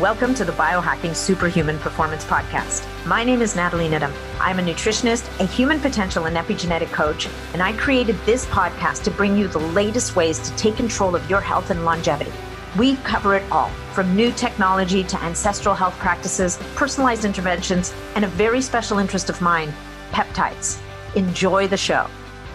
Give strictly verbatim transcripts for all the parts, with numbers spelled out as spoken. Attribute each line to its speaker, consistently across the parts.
Speaker 1: Welcome to the Biohacking Superhuman Performance Podcast. My name is Natalie Nidham. I'm a nutritionist, a human potential and epigenetic coach, and I created this podcast to bring you the latest ways to take control of your health and longevity. We cover it all, from new technology to ancestral health practices, personalized interventions, and a very special interest of mine, peptides. Enjoy the show.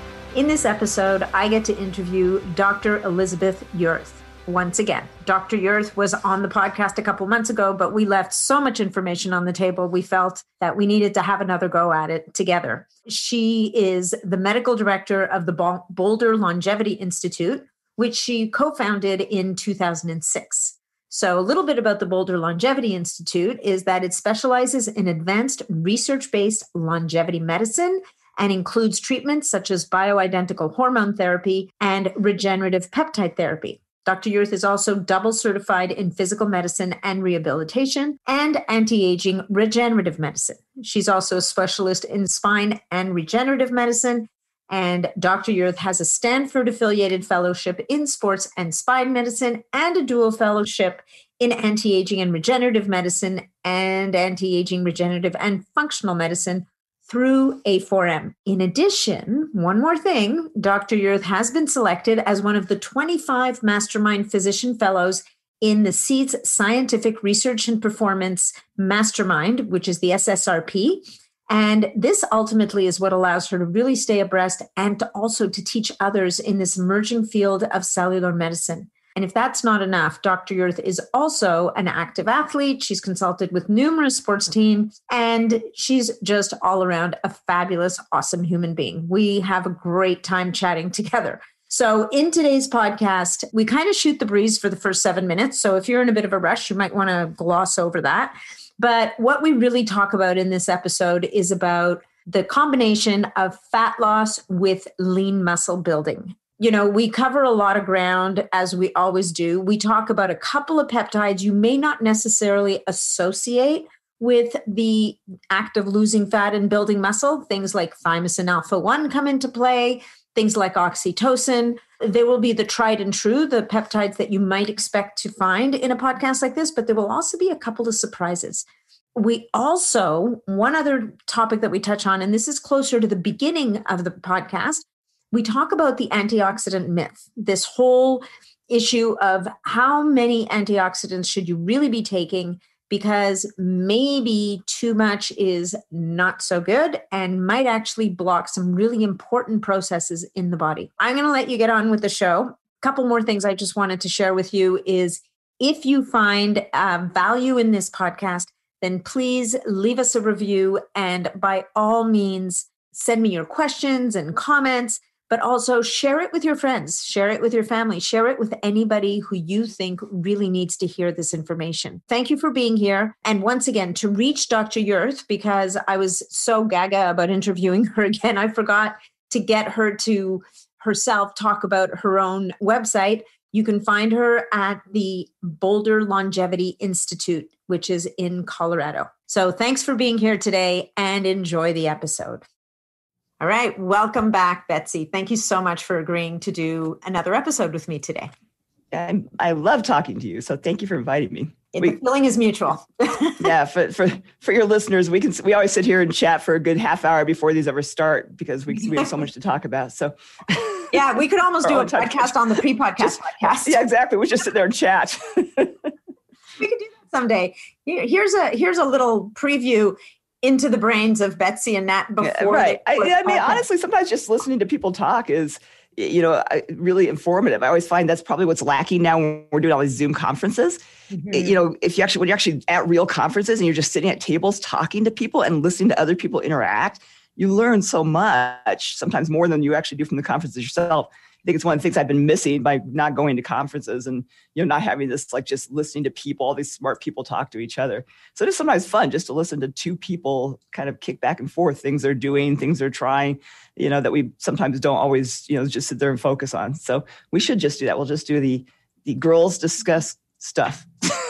Speaker 1: In this episode, I get to interview Doctor Elizabeth Yurth. Once again, Doctor Yurth was on the podcast a couple months ago, but we left so much information on the table, we felt that we needed to have another go at it together. She is the medical director of the Boulder Longevity Institute, which she co-founded in two thousand six. So a little bit about the Boulder Longevity Institute is that it specializes in advanced research-based longevity medicine and includes treatments such as bioidentical hormone therapy and regenerative peptide therapy. Doctor Yurth is also double certified in physical medicine and rehabilitation and anti-aging regenerative medicine. She's also a specialist in spine and regenerative medicine. And Doctor Yurth has a Stanford-affiliated fellowship in sports and spine medicine and a dual fellowship in anti-aging and regenerative medicine and anti-aging regenerative and functional medicine through A four M. In addition, one more thing, Doctor Yurth has been selected as one of the twenty-five Mastermind Physician Fellows in the SEEDS Scientific Research and Performance Mastermind, which is the S S R P. And this ultimately is what allows her to really stay abreast and to also to teach others in this emerging field of cellular medicine. And if that's not enough, Doctor Yurth is also an active athlete. She's consulted with numerous sports teams, and she's just all around a fabulous, awesome human being. We have a great time chatting together. So in today's podcast, we kind of shoot the breeze for the first seven minutes. So if you're in a bit of a rush, you might want to gloss over that. But what we really talk about in this episode is about the combination of fat loss with lean muscle building. You know, we cover a lot of ground, as we always do. We talk about a couple of peptides you may not necessarily associate with the act of losing fat and building muscle. Things like thymosin alpha one come into play, things like oxytocin. There will be the tried and true, the peptides that you might expect to find in a podcast like this, but there will also be a couple of surprises. We also, one other topic that we touch on, and this is closer to the beginning of the podcast, we talk about the antioxidant myth, this whole issue of how many antioxidants should you really be taking, because maybe too much is not so good and might actually block some really important processes in the body. I'm going to let you get on with the show. A couple more things I just wanted to share with you is if you find uh, value in this podcast, then please leave us a review, and by all means, send me your questions and comments. But also share it with your friends, share it with your family, share it with anybody who you think really needs to hear this information. Thank you for being here. And once again, to reach Doctor Yurth, because I was so gaga about interviewing her again, I forgot to get her to herself talk about her own website. You can find her at the Boulder Longevity Institute, which is in Colorado. So thanks for being here today and enjoy the episode. All right. Welcome back, Betsy. Thank you so much for agreeing to do another episode with me today.
Speaker 2: I, I love talking to you. So thank you for inviting me.
Speaker 1: The
Speaker 2: we,
Speaker 1: feeling is mutual.
Speaker 2: yeah. For, for, for your listeners, we can, we always sit here and chat for a good half hour before these ever start because we, we have so much to talk about. So
Speaker 1: yeah, we could almost do a podcast on the pre-podcast
Speaker 2: just,
Speaker 1: podcast.
Speaker 2: Yeah, exactly. We just sit there and chat.
Speaker 1: We could do that someday. Here, here's a, here's a little preview into the brains of Betsy and Nat before. Yeah,
Speaker 2: right. I, I mean, honestly, sometimes just listening to people talk is, you know, really informative. I always find that's probably what's lacking now when we're doing all these Zoom conferences. Mm-hmm. You know, if you actually, when you're actually at real conferences and you're just sitting at tables talking to people and listening to other people interact, you learn so much, sometimes more than you actually do from the conferences yourself. I think it's one of the things I've been missing by not going to conferences and, you know, not having this, like just listening to people, all these smart people talk to each other. So it is sometimes fun just to listen to two people kind of kick back and forth, things they're doing, things they're trying, you know, that we sometimes don't always, you know, just sit there and focus on. So we should just do that. We'll just do the, the girls discuss stuff.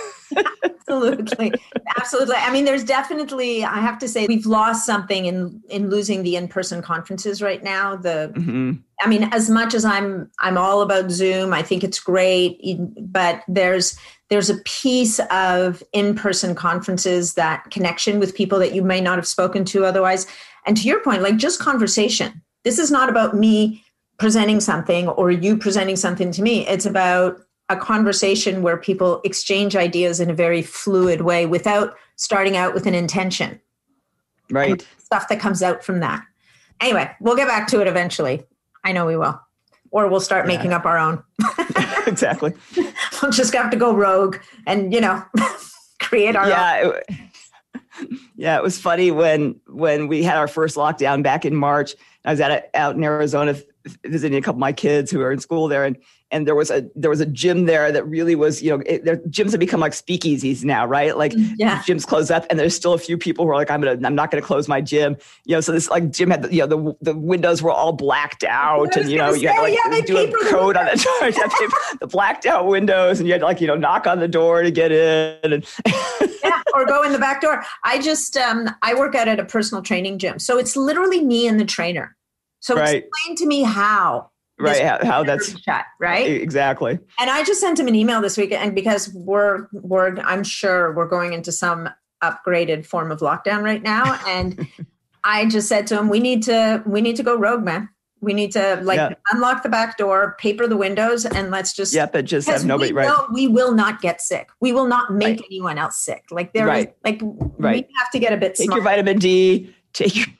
Speaker 1: Absolutely. Absolutely. I mean, there's definitely, I have to say, we've lost something in, in losing the in-person conferences right now. The, mm-hmm. I mean, as much as I'm, I'm all about Zoom, I think it's great, but there's, There's a piece of in-person conferences, that connection with people that you may not have spoken to otherwise. And to your point, like just conversation. This is not about me presenting something or you presenting something to me. It's about a conversation where people exchange ideas in a very fluid way without starting out with an intention.
Speaker 2: Right.
Speaker 1: And stuff that comes out from that. Anyway, we'll get back to it eventually. I know we will. Or we'll start yeah. making up our own.
Speaker 2: Exactly.
Speaker 1: We'll just have to go rogue and, you know, create our
Speaker 2: yeah,
Speaker 1: own.
Speaker 2: It, yeah, it was funny when when we had our first lockdown back in March. I was at a, out in Arizona visiting a couple of my kids who are in school there, and and there was a there was a gym there that really was, you know, it, their gyms have become like speakeasies now, right? Like
Speaker 1: yeah.
Speaker 2: gyms close up, and there's still a few people who are like, I'm gonna I'm not gonna close my gym, you know. So this like gym had the, you know the the windows were all blacked out, and you know
Speaker 1: say,
Speaker 2: you had to like
Speaker 1: yeah,
Speaker 2: do a code on the door, you had to the blacked out windows, and you had to like you know knock on the door to get in, and
Speaker 1: yeah, or go in the back door. I just um I work out at a personal training gym, so it's literally me and the trainer. So
Speaker 2: right.
Speaker 1: explain to me how.
Speaker 2: Right. How, how that's
Speaker 1: shut, right.
Speaker 2: Exactly.
Speaker 1: And I just sent him an email this week, and because we're, we're, I'm sure we're going into some upgraded form of lockdown right now. And I just said to him, we need to, we need to go rogue, man. We need to like yeah. unlock the back door, paper the windows, and let's just,
Speaker 2: yep, it just have nobody,
Speaker 1: we
Speaker 2: right.
Speaker 1: know we will not get sick. We will not make
Speaker 2: right.
Speaker 1: anyone else sick. Like there
Speaker 2: right.
Speaker 1: is like,
Speaker 2: right.
Speaker 1: we have to get a bit
Speaker 2: Take
Speaker 1: smart.
Speaker 2: your vitamin D, take your,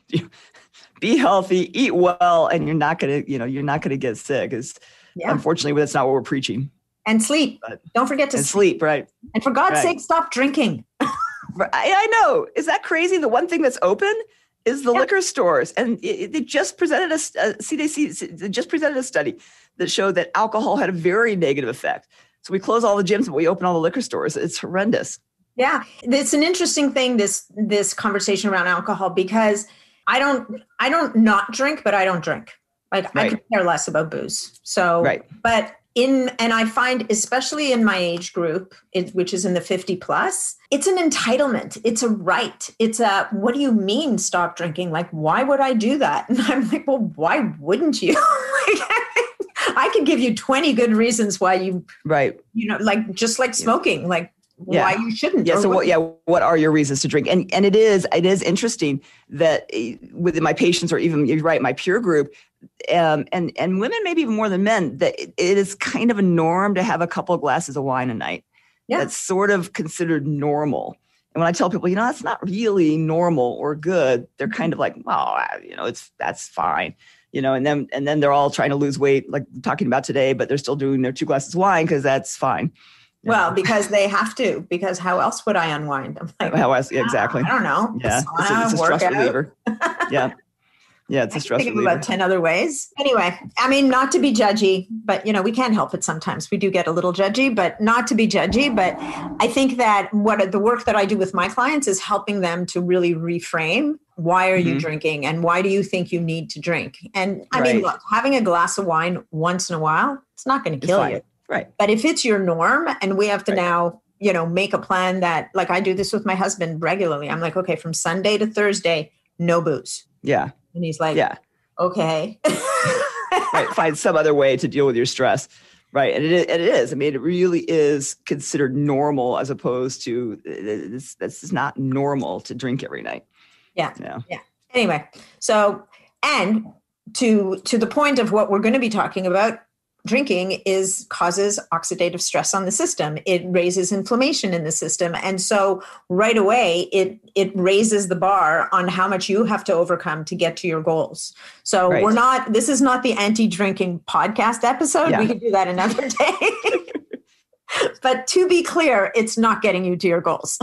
Speaker 2: be healthy, eat well, and you're not going to, you know, you're not going to get sick. Is yeah. Unfortunately, that's not what we're preaching.
Speaker 1: And sleep.
Speaker 2: But,
Speaker 1: Don't forget to
Speaker 2: and sleep. sleep. Right.
Speaker 1: And for God's
Speaker 2: right.
Speaker 1: sake, stop drinking.
Speaker 2: I, I know. Is that crazy? The one thing that's open is the yeah. liquor stores. And it, they just presented a, uh, C D C they just presented a study that showed that alcohol had a very negative effect. So we close all the gyms, but we open all the liquor stores. It's horrendous.
Speaker 1: Yeah. It's an interesting thing, this, this conversation around alcohol, because I don't, I don't not drink, but I don't drink. Like right. I could care less about booze. So,
Speaker 2: right.
Speaker 1: but in, and I find, especially in my age group, it, which is in the fifty plus, it's an entitlement. It's a right. It's a, what do you mean stop drinking? Like, why would I do that? And I'm like, well, why wouldn't you? Like, I could give you twenty good reasons why you,
Speaker 2: right.
Speaker 1: you know, like, just like smoking, yeah. like,
Speaker 2: Yeah.
Speaker 1: why you shouldn't.
Speaker 2: Yeah. So what, yeah. What are your reasons to drink? And and it is, it is interesting that within my patients, or even you're right, my peer group, um, and, and women, maybe even more than men, that it, it is kind of a norm to have a couple of glasses of wine a night. Yeah. That's sort of considered normal. And when I tell people, you know, that's not really normal or good, they're kind of like, well, you know, it's, that's fine. You know, and then, and then they're all trying to lose weight, like we're talking about today, but they're still doing their two glasses of wine because that's fine.
Speaker 1: Well, because they have to, because how else would I unwind? I'm like,
Speaker 2: how else? Yeah, exactly.
Speaker 1: I don't know.
Speaker 2: Yeah.
Speaker 1: Sauna,
Speaker 2: it's a, it's a stress
Speaker 1: workout.
Speaker 2: reliever. Yeah. Yeah. It's a stress
Speaker 1: reliever.
Speaker 2: reliever.
Speaker 1: About ten other ways. Anyway, I mean, not to be judgy, but you know, we can't help it sometimes. We do get a little judgy, but not to be judgy. But I think that what the work that I do with my clients is helping them to really reframe. Why are mm-hmm. you drinking? And why do you think you need to drink? And I right. mean, look, having a glass of wine once in a while, it's not going to kill you.
Speaker 2: Right.
Speaker 1: But if it's your norm and we have to
Speaker 2: right.
Speaker 1: now, you know, make a plan that, like I do this with my husband regularly. I'm like, okay, from Sunday to Thursday, no booze.
Speaker 2: Yeah.
Speaker 1: And he's like,
Speaker 2: yeah.
Speaker 1: okay.
Speaker 2: Right. Find some other way to deal with your stress. Right. And it is, and it is. I mean, it really is considered normal as opposed to this. This is not normal to drink every night.
Speaker 1: Yeah.
Speaker 2: Yeah.
Speaker 1: Yeah. Anyway, so, and to, to the point of what we're going to be talking about, drinking is causes oxidative stress on the system. It raises inflammation in the system. And so right away, it it raises the bar on how much you have to overcome to get to your goals. So right. we're not, this is not the anti-drinking podcast episode. Yeah. We could do that another day. But to be clear, it's not getting you to your goals.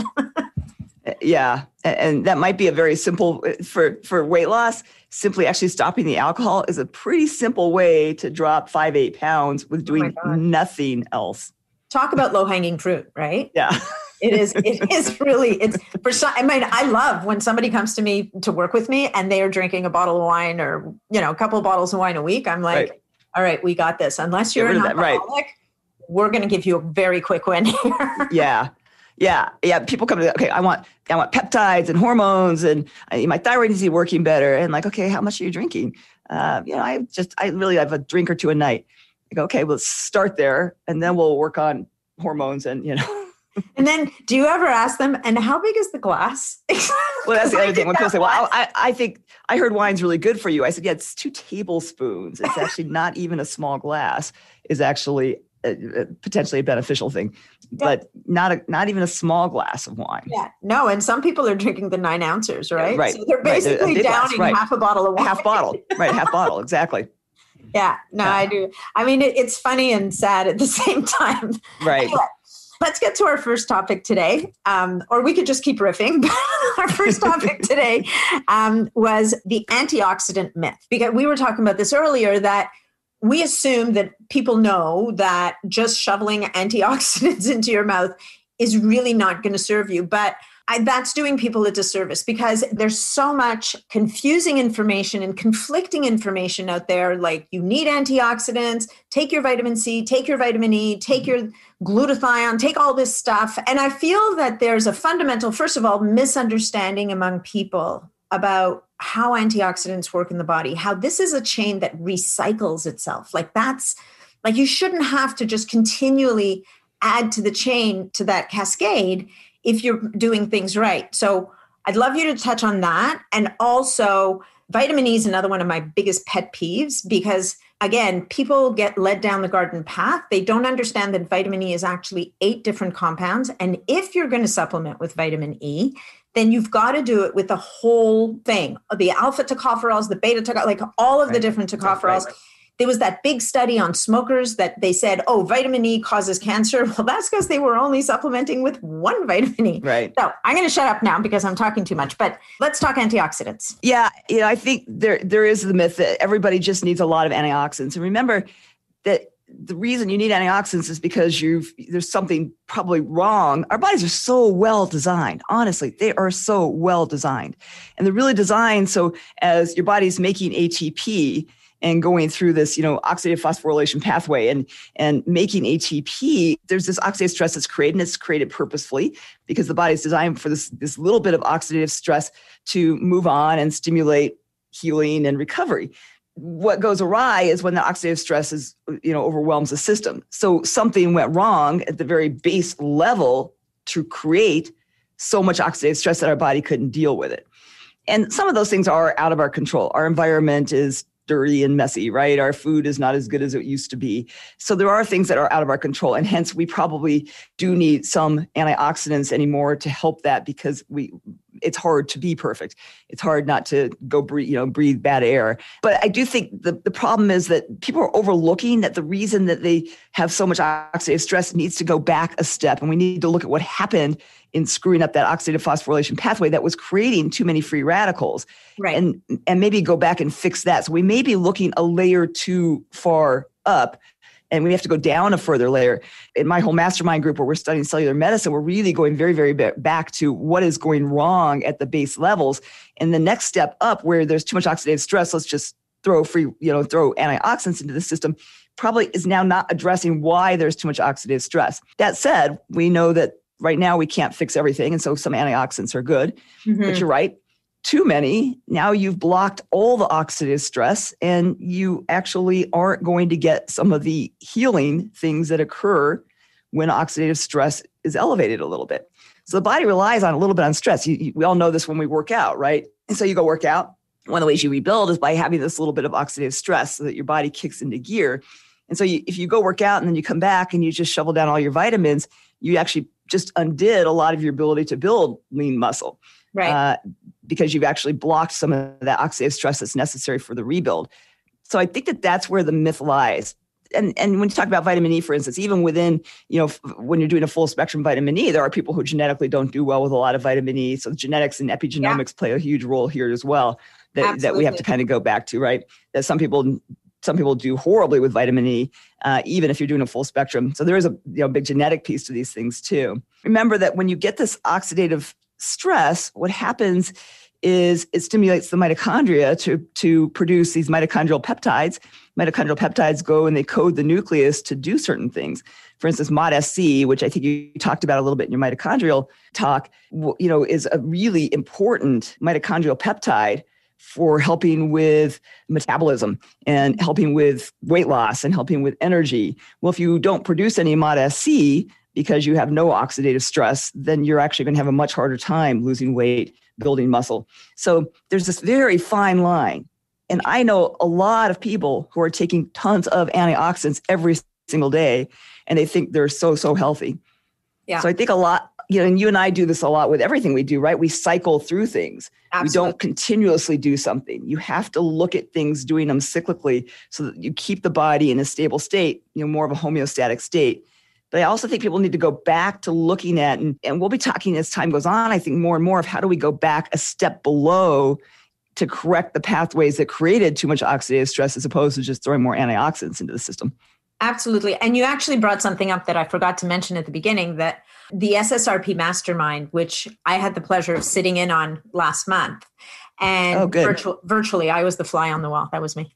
Speaker 2: Yeah. And that might be a very simple, for, for weight loss, simply actually stopping the alcohol is a pretty simple way to drop five, eight pounds with doing oh nothing else.
Speaker 1: Talk about low hanging fruit, right?
Speaker 2: Yeah.
Speaker 1: It is, it is really, it's for some, I mean, I love when somebody comes to me to work with me and they are drinking a bottle of wine or, you know, a couple of bottles of wine a week. I'm like, right. all right, we got this. Unless you're an alcoholic, right. we're going to give you a very quick win here.
Speaker 2: Yeah. Yeah. Yeah. People come to, okay, I want, I want peptides and hormones and I, my thyroid needs to be working better. And like, okay, how much are you drinking? Uh, you know, I just, I really have a drink or two a night. I go, okay, well, let's start there and then we'll work on hormones and, you know,
Speaker 1: And then do you ever ask them, and how big is the glass?
Speaker 2: Well, that's the other thing. When people say, well, I, I think, I heard wine's really good for you. I said, yeah, it's two tablespoons. It's actually not even a small glass is actually a, a potentially a beneficial thing, but yeah. not a, not even a small glass of wine.
Speaker 1: Yeah, no. And some people are drinking the nine ounces, right?
Speaker 2: Right.
Speaker 1: So they're basically
Speaker 2: right.
Speaker 1: downing
Speaker 2: right.
Speaker 1: half a bottle of wine.
Speaker 2: Half bottle, right. Half bottle. Exactly.
Speaker 1: Yeah, no, yeah. I do. I mean, it, it's funny and sad at the same time.
Speaker 2: Right.
Speaker 1: Anyway, let's get to our first topic today, um, or we could just keep riffing. Our first topic today um, was the antioxidant myth, because we were talking about this earlier, that we assume that people know that just shoveling antioxidants into your mouth is really not going to serve you. But I, that's doing people a disservice, because there's so much confusing information and conflicting information out there. Like, you need antioxidants, take your vitamin C, take your vitamin E, take your glutathione, take all this stuff. And I feel that there's a fundamental, first of all, misunderstanding among people about how antioxidants work in the body, how this is a chain that recycles itself. Like, that's like, you shouldn't have to just continually add to the chain, to that cascade, if you're doing things right. So I'd love you to touch on that. And also, vitamin E is another one of my biggest pet peeves, because again, people get led down the garden path. They don't understand that vitamin E is actually eight different compounds. And if you're going to supplement with vitamin E, then you've got to do it with the whole thing, the alpha tocopherols, the beta tocopherols, like all of right. the different tocopherols. Right. There was that big study on smokers that they said, oh, vitamin E causes cancer. Well, that's because they were only supplementing with one vitamin E.
Speaker 2: Right.
Speaker 1: So I'm going to shut up now because I'm talking too much, but let's talk antioxidants.
Speaker 2: Yeah. You know, I think there there is the myth that everybody just needs a lot of antioxidants. And remember that the reason you need antioxidants is because you've there's something probably wrong. Our bodies are so well designed. Honestly, they are so well designed. And they're really designed so as your body's making A T P and going through this, you know, oxidative phosphorylation pathway and, and making A T P, there's this oxidative stress that's created, and it's created purposefully because the body's designed for this, this little bit of oxidative stress to move on and stimulate healing and recovery. What goes awry is when the oxidative stress is, you know, overwhelms the system. So something went wrong at the very base level to create so much oxidative stress that our body couldn't deal with it. And some of those things are out of our control. Our environment is dirty and messy, right? Our food is not as good as it used to be. So there are things that are out of our control. And hence we probably do need some antioxidants anymore to help that, because we it's hard to be perfect. It's hard not to go breathe, you know, breathe bad air. But I do think the, the problem is that people are overlooking that the reason that they have so much oxidative stress needs to go back a step. And we need to look at what happened in screwing up that oxidative phosphorylation pathway that was creating too many free radicals.
Speaker 1: Right.
Speaker 2: And, and maybe go back and fix that. So we may be looking a layer too far up, and we have to go down a further layer. In my whole mastermind group where we're studying cellular medicine, we're really going very, very back to what is going wrong at the base levels. And the next step up, where there's too much oxidative stress, let's just throw free, you know, throw antioxidants into the system, probably is now not addressing why there's too much oxidative stress. That said, we know that right now we can't fix everything. And so some antioxidants are good, mm-hmm. but you're right. Too many, now you've blocked all the oxidative stress, and you actually aren't going to get some of the healing things that occur when oxidative stress is elevated a little bit. So the body relies on a little bit on stress. You, you, we all know this when we work out, right? And so you go work out. One of the ways you rebuild is by having this little bit of oxidative stress so that your body kicks into gear. And so you, if you go work out and then you come back and you just shovel down all your vitamins, you actually just undid a lot of your ability to build lean muscle.
Speaker 1: Right.
Speaker 2: Uh, because you've actually blocked some of that oxidative stress that's necessary for the rebuild. So I think that that's where the myth lies. And and when you talk about vitamin E, for instance, even within, you know, f- when you're doing a full spectrum vitamin E, there are people who genetically don't do well with a lot of vitamin E. So genetics and epigenomics yeah. play a huge role here as well that, that we have to kind of go back to, right? That some people some people do horribly with vitamin E, uh, even if you're doing a full spectrum. So there is a you know big genetic piece to these things too. Remember that when you get this oxidative stress, what happens is it stimulates the mitochondria to, to produce these mitochondrial peptides. Mitochondrial peptides go and they code the nucleus to do certain things. For instance, M O D S C, which I think you talked about a little bit in your mitochondrial talk, you know, is a really important mitochondrial peptide for helping with metabolism and helping with weight loss and helping with energy. Well, if you don't produce any M O D S C, because you have no oxidative stress, then you're actually going to have a much harder time losing weight, building muscle. So there's this very fine line. And I know a lot of people who are taking tons of antioxidants every single day, and they think they're so, so healthy.
Speaker 3: Yeah.
Speaker 2: So I think a lot, you know, and you and I do this a lot with everything we do, right? We cycle through things. Absolutely. We don't continuously do something. You have to look at things, doing them cyclically, so that you keep the body in a stable state, you know, more of a homeostatic state. But I also think people need to go back to looking at, and, and we'll be talking as time goes on, I think more and more of how do we go back a step below to correct the pathways that created too much oxidative stress, as opposed to just throwing more antioxidants into the system.
Speaker 3: Absolutely. And you actually brought something up that I forgot to mention at the beginning, that the S S R P Mastermind, which I had the pleasure of sitting in on last month, and
Speaker 2: oh, good.
Speaker 3: Virtual, virtually, I was the fly on the wall. That was me.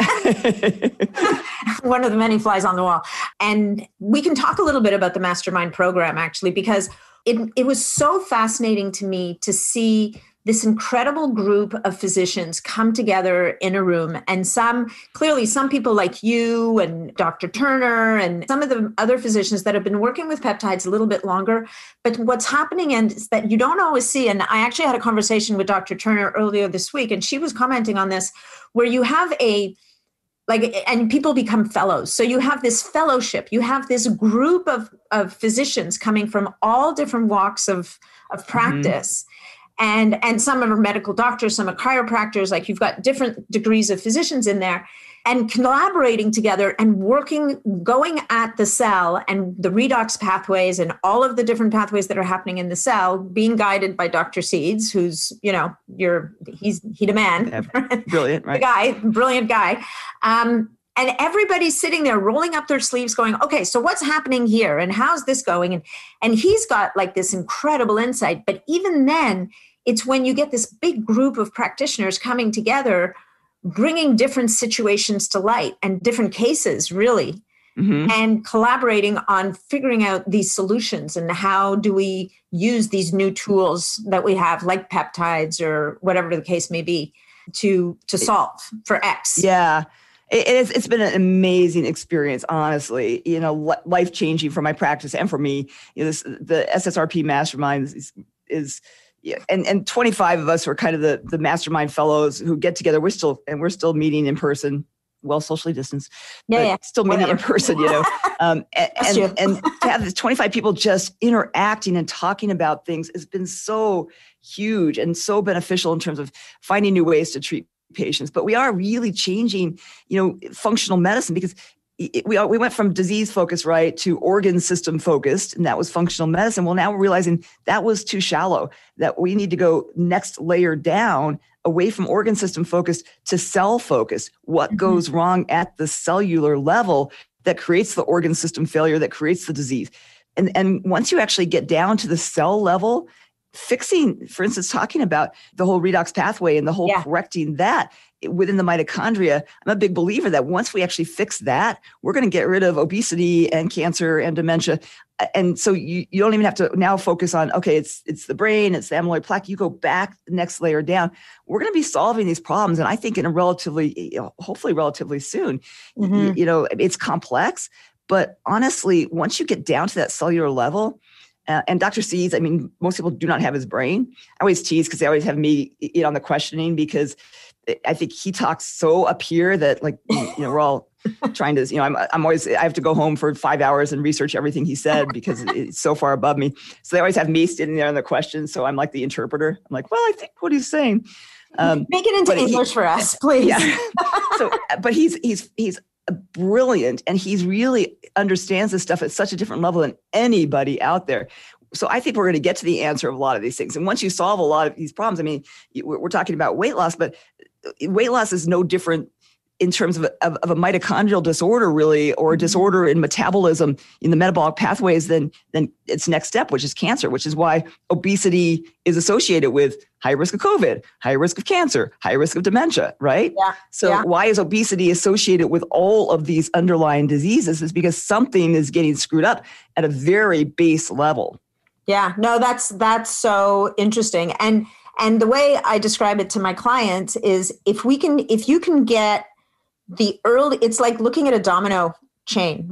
Speaker 3: One of the many flies on the wall. And we can talk a little bit about the Mastermind program, actually, because it, it was so fascinating to me to see this incredible group of physicians come together in a room. And some, clearly some people like you and Doctor Turner and some of the other physicians that have been working with peptides a little bit longer. But what's happening is that you don't always see, and I actually had a conversation with Doctor Turner earlier this week, and she was commenting on this, where you have a, like, and people become fellows. So you have this fellowship, you have this group of, of physicians coming from all different walks of, of practice. Mm-hmm. And, and some are medical doctors, some are chiropractors, like you've got different degrees of physicians in there, and collaborating together and working, going at the cell and the redox pathways and all of the different pathways that are happening in the cell, being guided by Doctor Seeds, who's, you know, you're, he's, he the man.
Speaker 2: Yeah, brilliant, right?
Speaker 3: The guy, brilliant guy. Um, and everybody's sitting there rolling up their sleeves going, okay, so what's happening here? And how's this going? And, and he's got like this incredible insight. But even then, it's when you get this big group of practitioners coming together, bringing different situations to light and different cases, really, mm-hmm. and collaborating on figuring out these solutions and how do we use these new tools that we have, like peptides or whatever the case may be, to to solve for X.
Speaker 2: Yeah. It's, it's been an amazing experience, honestly, you know, life-changing for my practice and for me. You know, this, the S S R P Mastermind is, is yeah, and, and twenty-five of us were kind of the, the mastermind fellows who get together. We're still, and we're still meeting in person, well, socially distanced,
Speaker 3: yeah,
Speaker 2: but
Speaker 3: yeah.
Speaker 2: still meeting
Speaker 3: Whatever.
Speaker 2: in person, you know, um, and, and, and to have this twenty-five people just interacting and talking about things has been so huge and so beneficial in terms of finding new ways to treat patients. But we are really changing, you know, functional medicine, because it, we we went from disease focused, right, to organ system focused, and that was functional medicine. Well, now we're realizing that was too shallow, that we need to go next layer down, away from organ system focused to cell focused. What mm-hmm. goes wrong at the cellular level that creates the organ system failure, that creates the disease? And, and once you actually get down to the cell level, fixing, for instance, talking about the whole redox pathway and the whole yeah. correcting that within the mitochondria, I'm a big believer that once we actually fix that, we're going to get rid of obesity and cancer and dementia. And so you, you don't even have to now focus on, okay, it's it's the brain, it's the amyloid plaque. You go back the next layer down. We're going to be solving these problems. And I think in a relatively, you know, hopefully relatively soon, mm-hmm. you, you know, it's complex. But honestly, once you get down to that cellular level, Uh, and Doctor Seeds, I mean, most people do not have his brain. I always tease because they always have me you know, on the questioning, because I think he talks so up here that, like, you know, we're all trying to, you know, I'm I'm always, I have to go home for five hours and research everything he said because it's so far above me. So they always have me sitting there on the questions. So I'm like the interpreter. I'm like, well, I think what he's saying.
Speaker 3: Um, Make it into English he, for us, please.
Speaker 2: Yeah. So, but he's he's he's brilliant, and he's really understands this stuff at such a different level than anybody out there. So I think we're going to get to the answer of a lot of these things. And once you solve a lot of these problems, I mean, we're talking about weight loss, but weight loss is no different in terms of a, of, of a mitochondrial disorder, really, or a disorder in metabolism in the metabolic pathways than, than its next step, which is cancer, which is why obesity is associated with high risk of COVID, high risk of cancer, high risk of dementia, right?
Speaker 3: Yeah.
Speaker 2: So
Speaker 3: yeah.
Speaker 2: why is obesity associated with all of these underlying diseases? Is because something is getting screwed up at a very base level.
Speaker 3: Yeah, no, that's that's so interesting. And and the way I describe it to my clients is if we can, if you can get the early, it's like looking at a domino chain, right?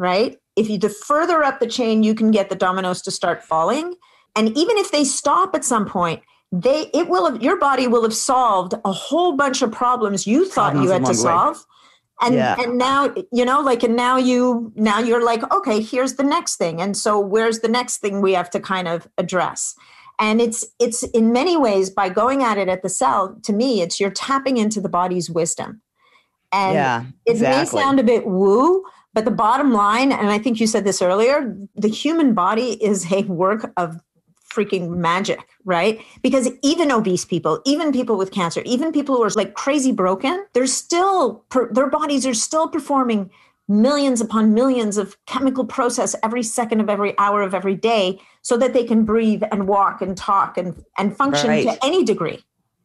Speaker 3: if you, the further up the chain you can get the dominoes to start falling, and even if they stop at some point, they it will have, your body will have solved a whole bunch of problems you thought
Speaker 2: Problems
Speaker 3: you had to solve. And
Speaker 2: yeah.
Speaker 3: and now, you know, like, and now you, now you're like, okay, here's the next thing. And so where's the next thing we have to kind of address? And it's, it's in many ways, by going at it at the cell, to me, it's you're tapping into the body's wisdom. And
Speaker 2: yeah,
Speaker 3: it
Speaker 2: exactly.
Speaker 3: may sound a bit woo, but the bottom line, and I think you said this earlier, the human body is a work of freaking magic, right? Because even obese people, even people with cancer, even people who are like crazy broken, they're still, their bodies are still performing millions upon millions of chemical process every second of every hour of every day so that they can breathe and walk and talk and, and function
Speaker 2: right.
Speaker 3: to any degree.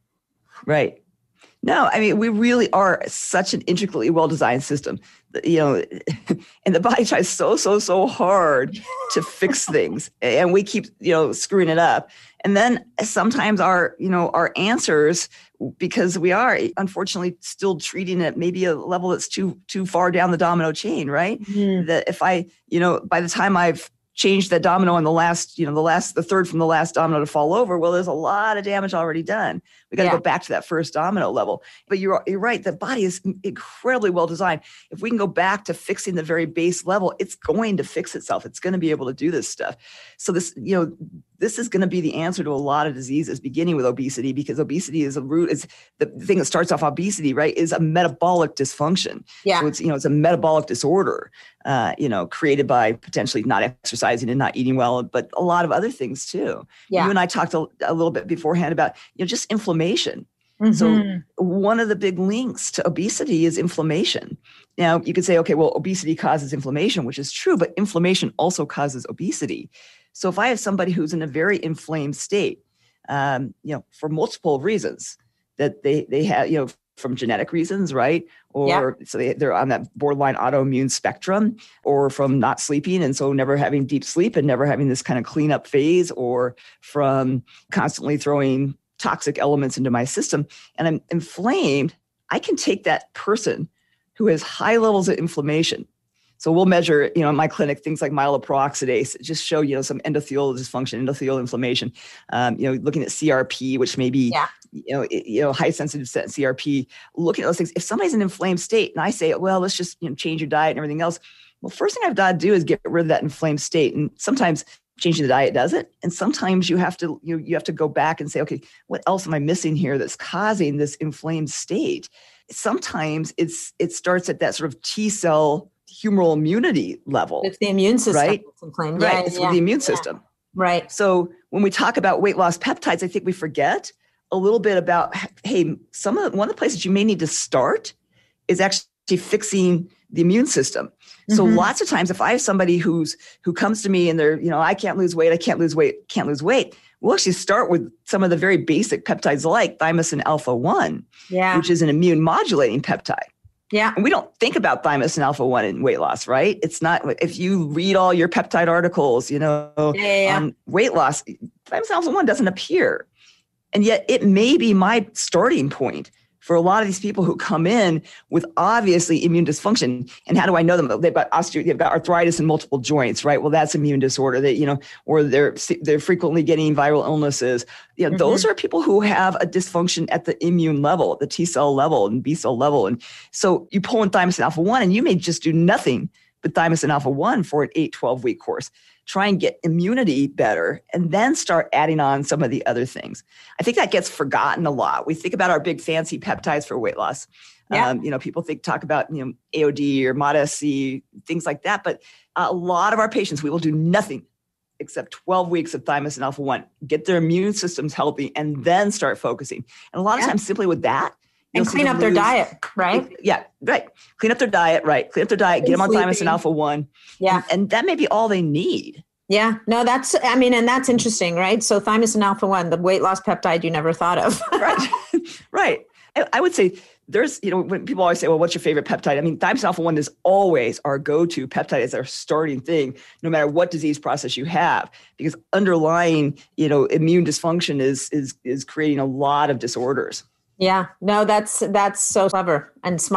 Speaker 2: Right. No, I mean, we really are such an intricately well-designed system, you know, and the body tries so, so, so hard to fix things, and we keep, you know, screwing it up. And then sometimes our, you know, our answers, because we are unfortunately still treating it maybe a level that's too, too far down the domino chain, right? Mm-hmm. That if I, you know, by the time I've changed that domino on the last, you know, the last, the third from the last domino to fall over, well, there's a lot of damage already done. We got to yeah. go back to that first domino level. But you're you're right. The body is incredibly well designed. If we can go back to fixing the very base level, it's going to fix itself. It's going to be able to do this stuff. So this, you know, this is going to be the answer to a lot of diseases, beginning with obesity, because obesity is a root, is the thing that starts off obesity, right, is a metabolic dysfunction.
Speaker 3: Yeah.
Speaker 2: So it's, you know, it's a metabolic disorder, uh, you know, created by potentially not exercising and not eating well, but a lot of other things too.
Speaker 3: Yeah.
Speaker 2: You and I talked a, a little bit beforehand about, you know, just inflammation. Mm-hmm. So one of the big links to obesity is inflammation. Now you could say, okay, well, obesity causes inflammation, which is true, but inflammation also causes obesity. So if I have somebody who's in a very inflamed state, um, you know, for multiple reasons, that they they have, you know, from genetic reasons, right? Or yeah. so they, they're on that borderline autoimmune spectrum, or from not sleeping and so never having deep sleep and never having this kind of cleanup phase, or from constantly throwing toxic elements into my system, and I'm inflamed, I can take that person who has high levels of inflammation. So we'll measure, you know, in my clinic, things like myeloperoxidase, just show, you know, some endothelial dysfunction, endothelial inflammation, um, you know, looking at C R P, which may be, yeah. you know, it, you know, high sensitive C R P, looking at those things. If somebody's in an inflamed state and I say, well, let's just, you know, change your diet and everything else. Well, first thing I've got to do is get rid of that inflamed state. And sometimes changing the diet does it. And sometimes you have to, you, you have to go back and say, okay, what else am I missing here that's causing this inflamed state? Sometimes it's, it starts at that sort of T cell humoral immunity level.
Speaker 3: It's the immune system.
Speaker 2: Right.
Speaker 3: That's inflamed.
Speaker 2: Right.
Speaker 3: Yeah,
Speaker 2: it's
Speaker 3: yeah,
Speaker 2: the immune
Speaker 3: yeah.
Speaker 2: system.
Speaker 3: Right.
Speaker 2: So when we talk about weight loss peptides, I think we forget a little bit about, hey, some of the, one of the places you may need to start is actually fixing the immune system. So mm-hmm. lots of times if I have somebody who's, who comes to me and they're, you know, I can't lose weight, I can't lose weight, can't lose weight. We'll actually start with some of the very basic peptides like thymosin alpha one,
Speaker 3: yeah.
Speaker 2: which is an immune modulating peptide.
Speaker 3: Yeah.
Speaker 2: And we don't think about thymosin alpha one in weight loss, right? It's not, if you read all your peptide articles, you know,
Speaker 3: yeah, yeah.
Speaker 2: on weight loss, thymosin alpha one doesn't appear. And yet it may be my starting point for a lot of these people who come in with obviously immune dysfunction. And how do I know them? They've got osteo, they've got arthritis in multiple joints, right? Well, that's immune disorder. That, you know, or they're they're frequently getting viral illnesses. You know, mm-hmm. those are people who have a dysfunction at the immune level, the T cell level and B cell level. And so you pull in thymosin alpha one, and you may just do nothing but thymosin alpha one for an eight, twelve week course. Try and get immunity better, and then start adding on some of the other things. I think that gets forgotten a lot. We think about our big fancy peptides for weight loss. Yeah. Um, you know, people think talk about, you know, A O D or MOD-S-C, things like that. But a lot of our patients, we will do nothing except twelve weeks of thymosin alpha one, get their immune systems healthy, and then start focusing. And a lot of yeah. times simply with that,
Speaker 3: and clean up their diet, right?
Speaker 2: Yeah, right. Clean up their diet, right. Clean up their diet, get them on thymosin alpha one.
Speaker 3: Yeah.
Speaker 2: And, and that may be all they need.
Speaker 3: Yeah, no, that's, I mean, and that's interesting, right? So thymosin alpha one, the weight loss peptide you never thought of.
Speaker 2: Right, right. I, I would say there's, you know, when people always say, well, what's your favorite peptide? I mean, thymosin alpha one is always our go-to peptide. It's our starting thing, no matter what disease process you have, because underlying, you know, immune dysfunction is is is creating a lot of disorders.
Speaker 3: Yeah, no, that's that's so clever and smart.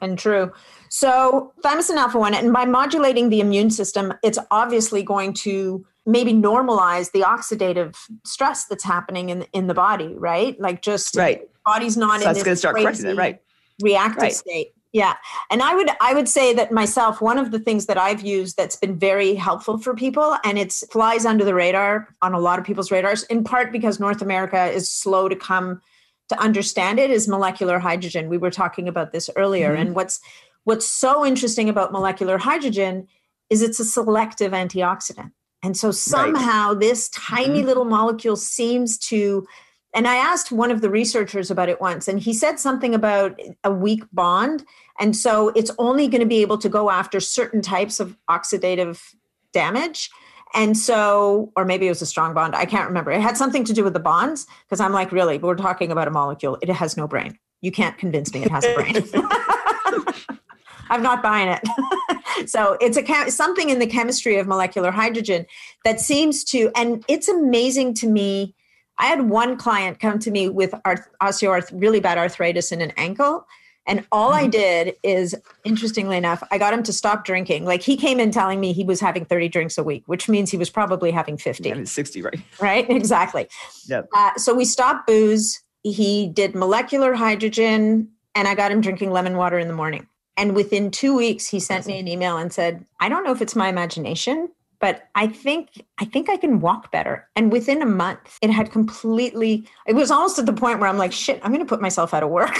Speaker 3: and true. So thymosin alpha one, and by modulating the immune system, it's obviously going to maybe normalize the oxidative stress that's happening in in the body, right? Like just
Speaker 2: right.
Speaker 3: body's not
Speaker 2: so
Speaker 3: in
Speaker 2: this
Speaker 3: going to
Speaker 2: start correcting that, right?
Speaker 3: reactive
Speaker 2: right.
Speaker 3: state. Yeah. And I would I would say that myself, one of the things that I've used that's been very helpful for people, and it flies under the radar on a lot of people's radars, in part because North America is slow to come to understand it, is molecular hydrogen. We were talking about this earlier. Mm-hmm. And what's what's so interesting about molecular hydrogen is it's a selective antioxidant. And so somehow right. this tiny mm-hmm. little molecule seems to, and I asked one of the researchers about it once, and he said something about a weak bond. And so it's only going to be able to go after certain types of oxidative damage. And so, or maybe it was a strong bond. I can't remember. It had something to do with the bonds, because I'm like, really, we're talking about a molecule. It has no brain. You can't convince me it has a brain. I'm not buying it. So it's a chem- something in the chemistry of molecular hydrogen that seems to, and it's amazing to me. I had one client come to me with arth- osteoarth, really bad arthritis in an ankle. And all I did is, interestingly enough, I got him to stop drinking. Like he came in telling me he was having thirty drinks a week, which means he was probably having fifty.
Speaker 2: Yeah, sixty, right?
Speaker 3: Right, exactly.
Speaker 2: Yep.
Speaker 3: Uh, so we stopped booze. He did molecular hydrogen, and I got him drinking lemon water in the morning. And within two weeks, he sent me an email and said, I don't know if it's my imagination, but I think I think I can walk better. And within a month, it had completely, it was almost at the point where I'm like, shit, I'm going to put myself out of work.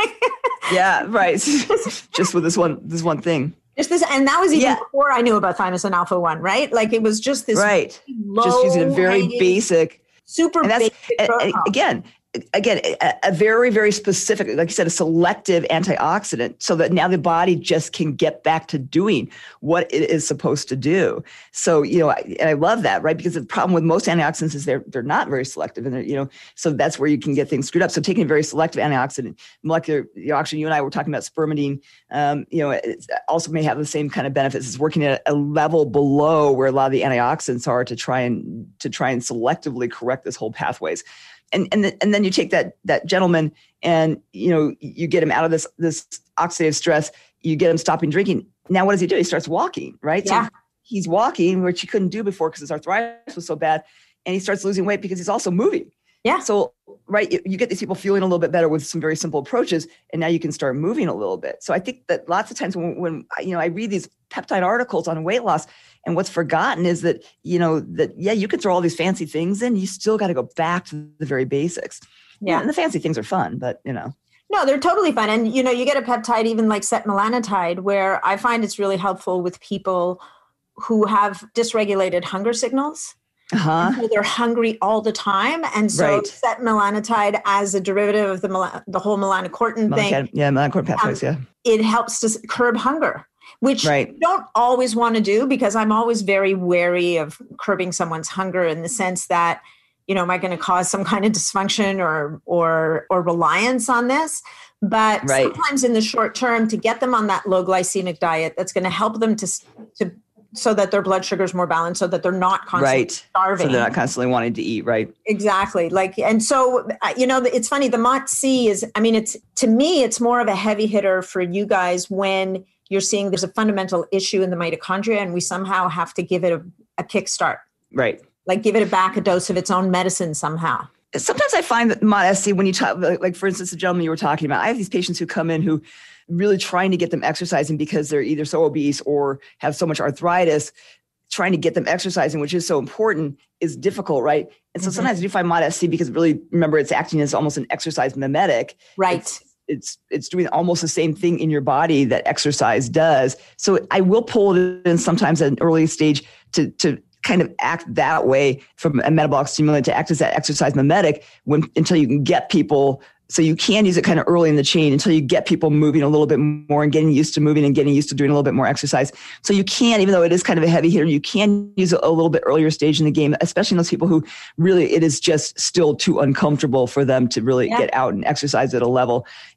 Speaker 2: Yeah, right. Just with this one, this one thing.
Speaker 3: Just this, and that was even
Speaker 2: yeah.
Speaker 3: before I knew about thymosin alpha one, right? Like it was just this
Speaker 2: right. Just using a very basic,
Speaker 3: super
Speaker 2: and that's,
Speaker 3: basic
Speaker 2: and,
Speaker 3: protocol.
Speaker 2: Again, again, a, a very, very specific, like you said, a selective antioxidant, so that now the body just can get back to doing what it is supposed to do. So, you know, I, and I love that, right? Because the problem with most antioxidants is they're they're not very selective, and they're, you know, so that's where you can get things screwed up. So taking a very selective antioxidant, molecular, you know, actually, you and I were talking about spermidine, um, you know, it also may have the same kind of benefits. It's working at a level below where a lot of the antioxidants are to try and to try and selectively correct this whole pathways. And and the, and then you take that that gentleman and, you know, you get him out of this this oxidative stress. You get him stopping drinking. Now what does he do? He starts walking, right?
Speaker 3: Yeah.
Speaker 2: So he's walking, which he couldn't do before because his arthritis was so bad, and he starts losing weight because he's also moving.
Speaker 3: Yeah.
Speaker 2: So right, you, you get these people feeling a little bit better with some very simple approaches, and now you can start moving a little bit. So I think that lots of times when, when you know I read these peptide articles on weight loss, and what's forgotten is that, you know, that, yeah, you can throw all these fancy things in. You still got to go back to the very basics.
Speaker 3: Yeah.
Speaker 2: And the fancy things are fun, but, you know.
Speaker 3: No, they're totally fun. And, you know, you get a peptide, even like setmelanotide, where I find it's really helpful with people who have dysregulated hunger signals.
Speaker 2: Uh-huh.
Speaker 3: So they're hungry all the time. And so
Speaker 2: right.
Speaker 3: setmelanotide, as a derivative of the mel- the whole melanocortin
Speaker 2: Melanocad-
Speaker 3: thing.
Speaker 2: Yeah, melanocortin pathways,
Speaker 3: um,
Speaker 2: yeah.
Speaker 3: It helps to curb hunger, which
Speaker 2: right.
Speaker 3: you don't always want to do, because I'm always very wary of curbing someone's hunger in the sense that, you know, am I going to cause some kind of dysfunction or or or reliance on this? But
Speaker 2: right.
Speaker 3: sometimes in the short term, to get them on that low glycemic diet, that's going to help them to to so that their blood sugar is more balanced, so that they're not constantly
Speaker 2: right.
Speaker 3: starving.
Speaker 2: So they're not constantly wanting to eat, right?
Speaker 3: Exactly. Like, and so, you know, it's funny. The M O T C is, I mean, it's, to me, it's more of a heavy hitter for you guys when you're seeing there's a fundamental issue in the mitochondria, and we somehow have to give it a, a kickstart.
Speaker 2: Right.
Speaker 3: Like give it back a dose of its own medicine somehow.
Speaker 2: Sometimes I find that M O T S C, when you talk, like for instance, the gentleman you were talking about, I have these patients who come in who really trying to get them exercising because they're either so obese or have so much arthritis. Trying to get them exercising, which is so important, is difficult, right? And so mm-hmm. sometimes you find M O T S C because really, remember, it's acting as almost an exercise mimetic.
Speaker 3: Right.
Speaker 2: It's, it's it's doing almost the same thing in your body that exercise does. So I will pull it in sometimes at an early stage to to kind of act that way from a metabolic stimulant, to act as that exercise mimetic when until you can get people. So you can use it kind of early in the chain until you get people moving a little bit more and getting used to moving and getting used to doing a little bit more exercise. So you can, even though it is kind of a heavy hitter, you can use it a little bit earlier stage in the game, especially in those people who really, it is just still too uncomfortable for them to really yeah. get out and exercise at a level.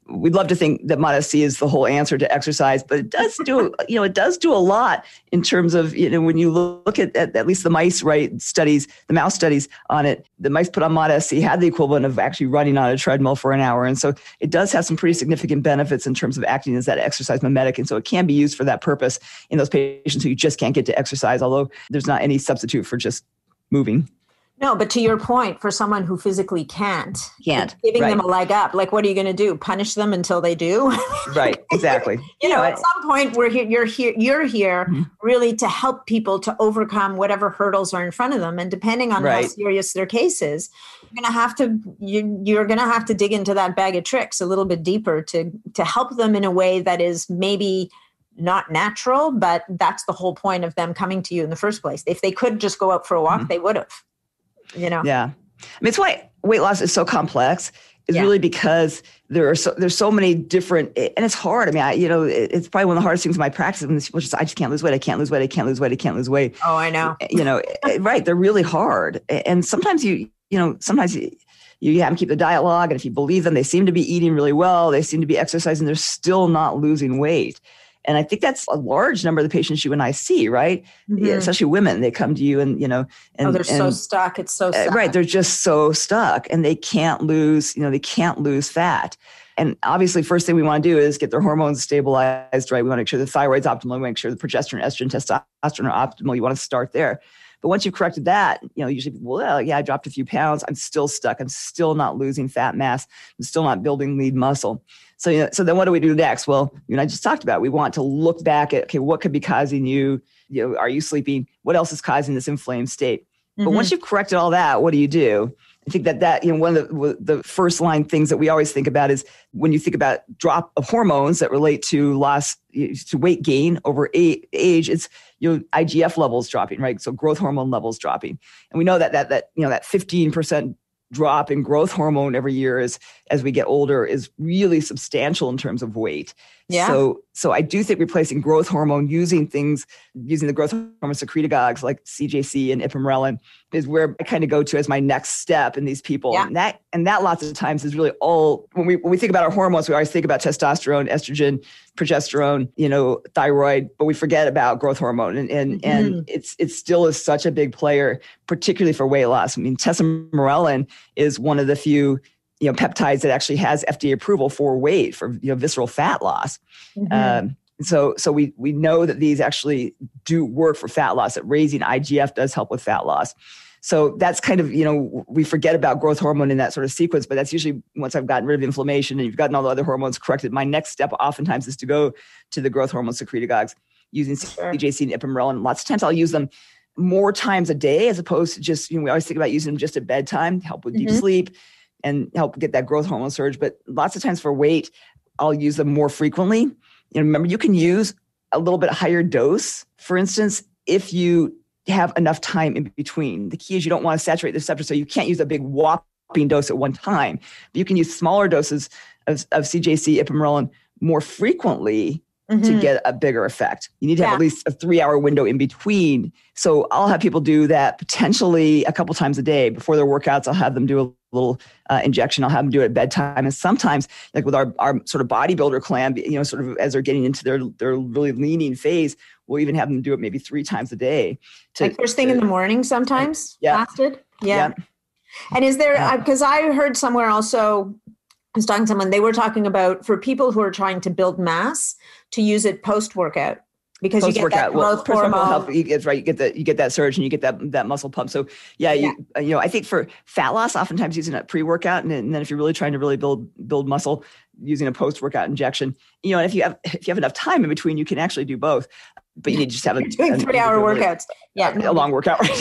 Speaker 2: we'd love to think that Modest-C is the whole answer to exercise, but it does do, you know, it does do a lot in terms of, you know, when you look at, at at least the mice, right, studies, the mouse studies on it, the mice put on Modest-C had the equivalent of actually running on a treadmill for an hour. And so it does have some pretty significant benefits in terms of acting as that exercise mimetic. And so it can be used for that purpose in those patients who you just can't get to exercise, although there's not any substitute for just moving.
Speaker 3: No, but to your point, for someone who physically can't,
Speaker 2: can't
Speaker 3: giving
Speaker 2: right.
Speaker 3: them a leg up, like, what are you going to do? Punish them until they do?
Speaker 2: Right, exactly.
Speaker 3: you,
Speaker 2: you
Speaker 3: know,
Speaker 2: know,
Speaker 3: at some point, we're here. You're here. You're here mm-hmm. really to help people to overcome whatever hurdles are in front of them, and depending on right. how serious their case is, you're going to have to you, you're going to have to dig into that bag of tricks a little bit deeper to to help them in a way that is maybe not natural, but that's the whole point of them coming to you in the first place. If they could just go out for a walk, mm-hmm. they would have. You know,
Speaker 2: yeah. I mean, it's why weight loss is so complex. Is
Speaker 3: yeah.
Speaker 2: really because there are so there's so many different, and it's hard. I mean, I, you know, it, it's probably one of the hardest things in my practice when people just, I just can't lose weight. I can't lose weight. I can't lose weight. I can't lose weight.
Speaker 3: Oh, I know.
Speaker 2: You know, right? They're really hard, and sometimes you, you know, sometimes you, you have them keep the diet log, and if you believe them, they seem to be eating really well. They seem to be exercising. They're still not losing weight. And I think that's a large number of the patients you and I see, right? Mm-hmm. Yeah, especially women, they come to you and, you know, and
Speaker 3: oh, they're
Speaker 2: and,
Speaker 3: so stuck. It's so stuck.
Speaker 2: Uh, right. They're just so stuck and they can't lose, you know, they can't lose fat. And obviously, first thing we want to do is get their hormones stabilized, right? We want to make sure the thyroid's optimal. We want to make sure the progesterone, estrogen, testosterone are optimal. You want to start there. But once you've corrected that, you know, usually, well, yeah, I dropped a few pounds. I'm still stuck. I'm still not losing fat mass. I'm still not building lean muscle. So, you know, so then what do we do next? Well, you and I just talked about, we want to look back at, okay, what could be causing you, you know, are you sleeping? What else is causing this inflamed state? Mm-hmm. But once you've corrected all that, what do you do? I think that that, you know, one of the, the first line things that we always think about is when you think about drop of hormones that relate to loss, to weight gain over age, it's, you know, I G F levels dropping, right? So growth hormone levels dropping. And we know that, that, that, you know, that fifteen percent drop in growth hormone every year is, as we get older, is really substantial in terms of weight.
Speaker 3: Yeah.
Speaker 2: So, so I do think replacing growth hormone using things, using the growth hormone secretagogues like C J C and ipamorelin is where I kind of go to as my next step in these people.
Speaker 3: Yeah.
Speaker 2: And that, and that lots of times is really all, when we, when we think about our hormones, we always think about testosterone, estrogen, progesterone, you know, thyroid, but we forget about growth hormone. And, and, mm-hmm. and it's, it still is such a big player, particularly for weight loss. I mean, tesamorelin is one of the few, you know, peptides that actually has F D A approval for weight, for, you know, visceral fat loss. Mm-hmm. Um, so, so we, we know that these actually do work for fat loss, that raising I G F does help with fat loss. So that's kind of, you know, we forget about growth hormone in that sort of sequence, but that's usually once I've gotten rid of inflammation and you've gotten all the other hormones corrected, my next step oftentimes is to go to the growth hormone secretagogues using
Speaker 3: Sure.
Speaker 2: C J C and ipamorelin. Lots of times I'll use them more times a day as opposed to just, you know, we always think about using them just at bedtime to help with deep mm-hmm. sleep and help get that growth hormone surge. But lots of times for weight, I'll use them more frequently. You know, remember, you can use a little bit higher dose, for instance, if you have enough time in between. The key is you don't want to saturate the receptor, so you can't use a big whopping dose at one time. But you can use smaller doses of, of C J C, ipamorelin more frequently mm-hmm. to get a bigger effect. You need to have yeah. at least a three-hour window in between. So I'll have people do that potentially a couple times a day. Before their workouts, I'll have them do a little uh, injection. I'll have them do it at bedtime. And sometimes, like with our, our sort of bodybuilder clan, you know, sort of as they're getting into their, their really leaning phase, we'll even have them do it maybe three times a day. To,
Speaker 3: like first thing to, in the morning sometimes?
Speaker 2: Yeah.
Speaker 3: Fasted? Yeah.
Speaker 2: yeah.
Speaker 3: And is there, because I heard somewhere also, I was talking to someone, they were talking about for people who are trying to build mass to use it post-workout. Because you get that growth
Speaker 2: well,
Speaker 3: hormone.
Speaker 2: Help, you get, right, you get that you get that surge and you get that that muscle pump. So yeah,
Speaker 3: yeah.
Speaker 2: you you know, I think for fat loss, oftentimes using a pre-workout, and, and then if you're really trying to really build build muscle, using a post-workout injection. You know, and if you have if you have enough time in between, you can actually do both. But you need to just have a,
Speaker 3: doing a three-hour really, workouts. Yeah,
Speaker 2: a, a long workout. Right?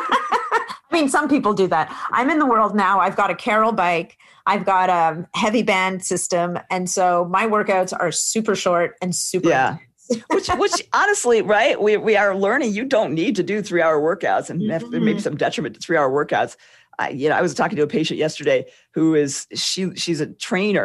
Speaker 3: I mean, some people do that. I'm in the world now. I've got a Carol bike. I've got a heavy band system, and so my workouts are super short and super.
Speaker 2: Yeah. which, which honestly, right? We we are learning. You don't need to do three hour workouts, and mm-hmm. there may be some detriment to three hour workouts. I, you know, I was talking to a patient yesterday who is she she's a trainer,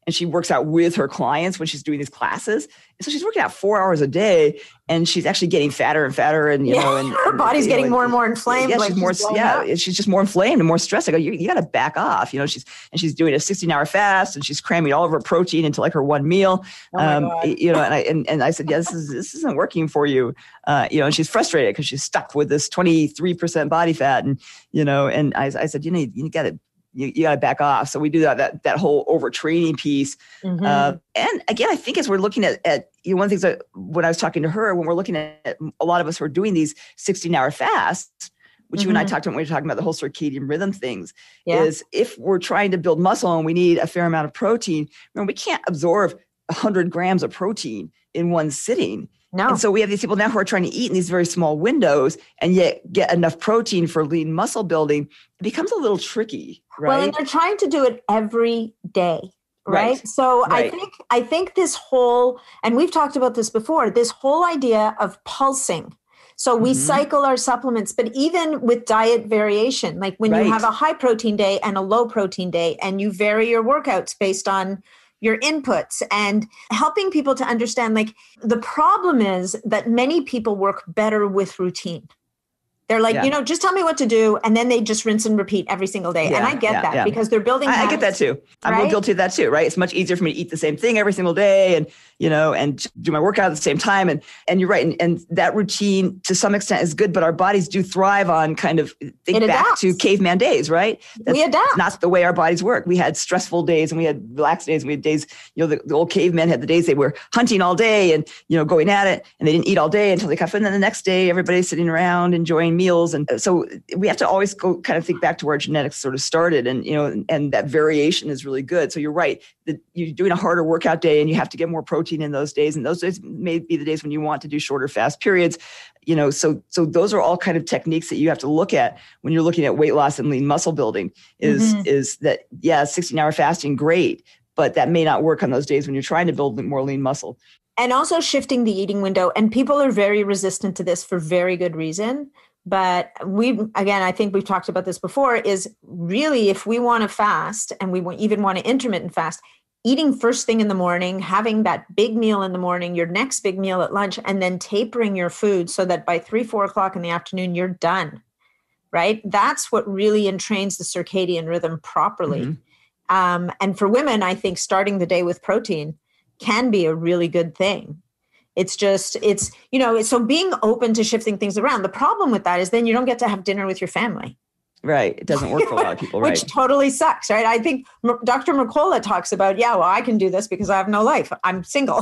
Speaker 2: and she works out with her clients when she's doing these classes. And so she's working out four hours a day, and she's actually getting fatter and fatter, and you
Speaker 3: yeah,
Speaker 2: know, and
Speaker 3: her
Speaker 2: and,
Speaker 3: body's getting
Speaker 2: know,
Speaker 3: more
Speaker 2: and,
Speaker 3: and more inflamed.
Speaker 2: Yeah,
Speaker 3: like
Speaker 2: she's more,
Speaker 3: she's
Speaker 2: yeah,
Speaker 3: up.
Speaker 2: she's just more inflamed and more stressed. I go, you, you got to back off. You know, she's and she's doing a sixteen hour fast, and she's cramming all of her protein into like her one meal.
Speaker 3: Oh my
Speaker 2: um,
Speaker 3: God.
Speaker 2: You know, and I and, and I said, yeah, this is this isn't working for you. Uh, you know, and she's frustrated because she's stuck with this twenty-three percent body fat, and you know, and I, I said, you know, you got to. You, you got to back off. So we do that, that, that whole overtraining piece. Mm-hmm. Uh, and again, I think as we're looking at, at, you know, one of the things that when I was talking to her, when we're looking at a lot of us who are doing these sixteen hour fasts, which mm-hmm. you and I talked about when we were talking about the whole circadian rhythm things, yeah. is if we're trying to build muscle and we need a fair amount of protein, remember, we can't absorb one hundred grams of protein in one sitting.
Speaker 3: No.
Speaker 2: And so we have these people now who are trying to eat in these very small windows and yet get enough protein for lean muscle building. It becomes a little tricky, right?
Speaker 3: Well, and they're trying to do it every day, right? right. So right. I think I think this whole, and we've talked about this before, this whole idea of pulsing. So we mm-hmm. cycle our supplements, but even with diet variation, like when right. you have a high protein day and a low protein day, and you vary your workouts based on your inputs, and helping people to understand, like, the problem is that many people work better with routine. They're like, yeah. you know, just tell me what to do. And then they just rinse and repeat every single day. Yeah, and I get yeah, that yeah. because they're building
Speaker 2: I, I get that too. I'm right? a little guilty of that too, right? It's much easier for me to eat the same thing every single day and, you know, and do my workout at the same time. And, and you're right. And, and that routine to some extent is good, but our bodies do thrive on kind of, think
Speaker 3: it
Speaker 2: back
Speaker 3: adapts.
Speaker 2: to caveman days, right? That's
Speaker 3: we adapt.
Speaker 2: Not the way our bodies work. We had stressful days and we had relaxed days. And we had days, you know, the, the old cavemen had the days they were hunting all day and, you know, going at it, and they didn't eat all day until they got food. And then the next day, everybody's sitting around enjoying meals. And so we have to always go kind of think back to where genetics sort of started, and, you know, and, and that variation is really good. So you're right that you're doing a harder workout day and you have to get more protein in those days. And those days may be the days when you want to do shorter fast periods, you know, so, so those are all kind of techniques that you have to look at when you're looking at weight loss and lean muscle building is, mm-hmm. is that, yeah, sixteen hour fasting, great, but that may not work on those days when you're trying to build more lean muscle.
Speaker 3: And also shifting the eating window. And people are very resistant to this for very good reason. But we, again, I think we've talked about this before, is really, if we want to fast and we even want to intermittent fast, eating first thing in the morning, having that big meal in the morning, your next big meal at lunch, and then tapering your food so that by three, four o'clock in the afternoon, you're done, right? That's what really entrains the circadian rhythm properly. Mm-hmm. Um, and for women, I think starting the day with protein can be a really good thing. It's just, it's, you know, so being open to shifting things around. The problem with that is then you don't get to have dinner with your family.
Speaker 2: Right. It doesn't work for a lot of people, right?
Speaker 3: Which totally sucks, right? I think Doctor Mercola talks about, yeah, well, I can do this because I have no life. I'm single.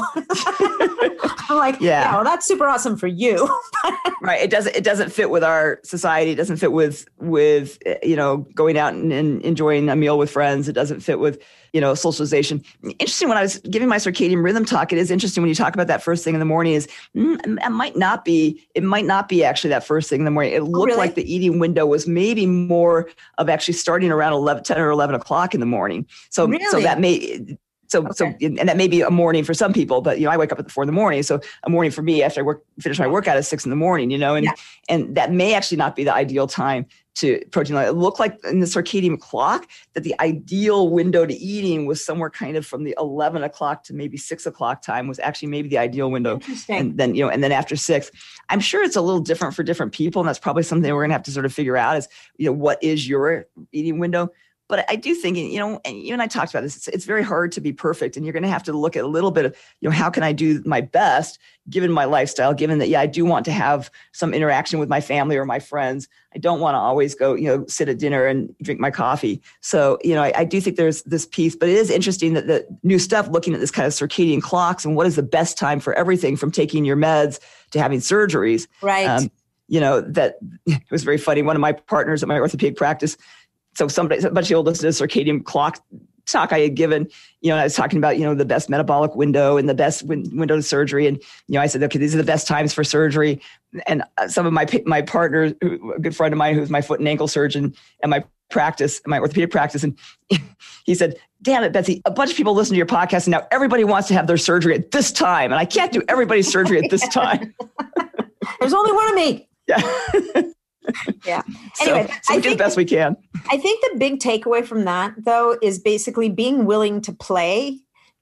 Speaker 3: I'm like, yeah. yeah, well, that's super awesome for you.
Speaker 2: Right. It doesn't, it doesn't fit with our society. It doesn't fit with, with, you know, going out and, and enjoying a meal with friends. It doesn't fit with, you know, socialization. Interesting. When I was giving my circadian rhythm talk, it is interesting when you talk about that first thing in the morning is mm, it might not be, it might not be actually that first thing in the morning. It looked oh, really? like the eating window was maybe more of actually starting around eleven, ten or eleven o'clock in the morning. So,
Speaker 3: really?
Speaker 2: so that may, So, okay. so, and that may be a morning for some people, but, you know, I wake up at the four in the morning. So a morning for me after I work, finish my workout at six in the morning, you know, and, yeah. and that may actually not be the ideal time to protein. It looked like in the circadian clock that the ideal window to eating was somewhere kind of from the eleven o'clock to maybe six o'clock time was actually maybe the ideal window. And then, you know, and then after six, I'm sure it's a little different for different people. And that's probably something we're going to have to sort of figure out is, you know, what is your eating window? But I do think, you know, and you and I talked about this, it's, it's very hard to be perfect. And you're going to have to look at a little bit of, you know, how can I do my best given my lifestyle, given that, yeah, I do want to have some interaction with my family or my friends. I don't want to always go, you know, sit at dinner and drink my coffee. So, you know, I, I do think there's this piece, but it is interesting that the new stuff, looking at this kind of circadian clocks and what is the best time for everything from taking your meds to having surgeries.
Speaker 3: Right. Um,
Speaker 2: you know, that it was very funny. One of my partners at my orthopedic practice, so somebody, a bunch of people listened to the circadian clock talk I had given, you know, I was talking about, you know, the best metabolic window and the best win- window to surgery. And, you know, I said, okay, these are the best times for surgery. And some of my, my partners, a good friend of mine, who's my foot and ankle surgeon at my practice, my orthopedic practice. And he said, damn it, Betsy, a bunch of people listen to your podcast and now everybody wants to have their surgery at this time. And I can't do everybody's surgery at this time.
Speaker 3: There's only one of me.
Speaker 2: Yeah.
Speaker 3: Yeah.
Speaker 2: Anyway, so, so we do the best we can.
Speaker 3: I think the big takeaway from that, though, is basically being willing to play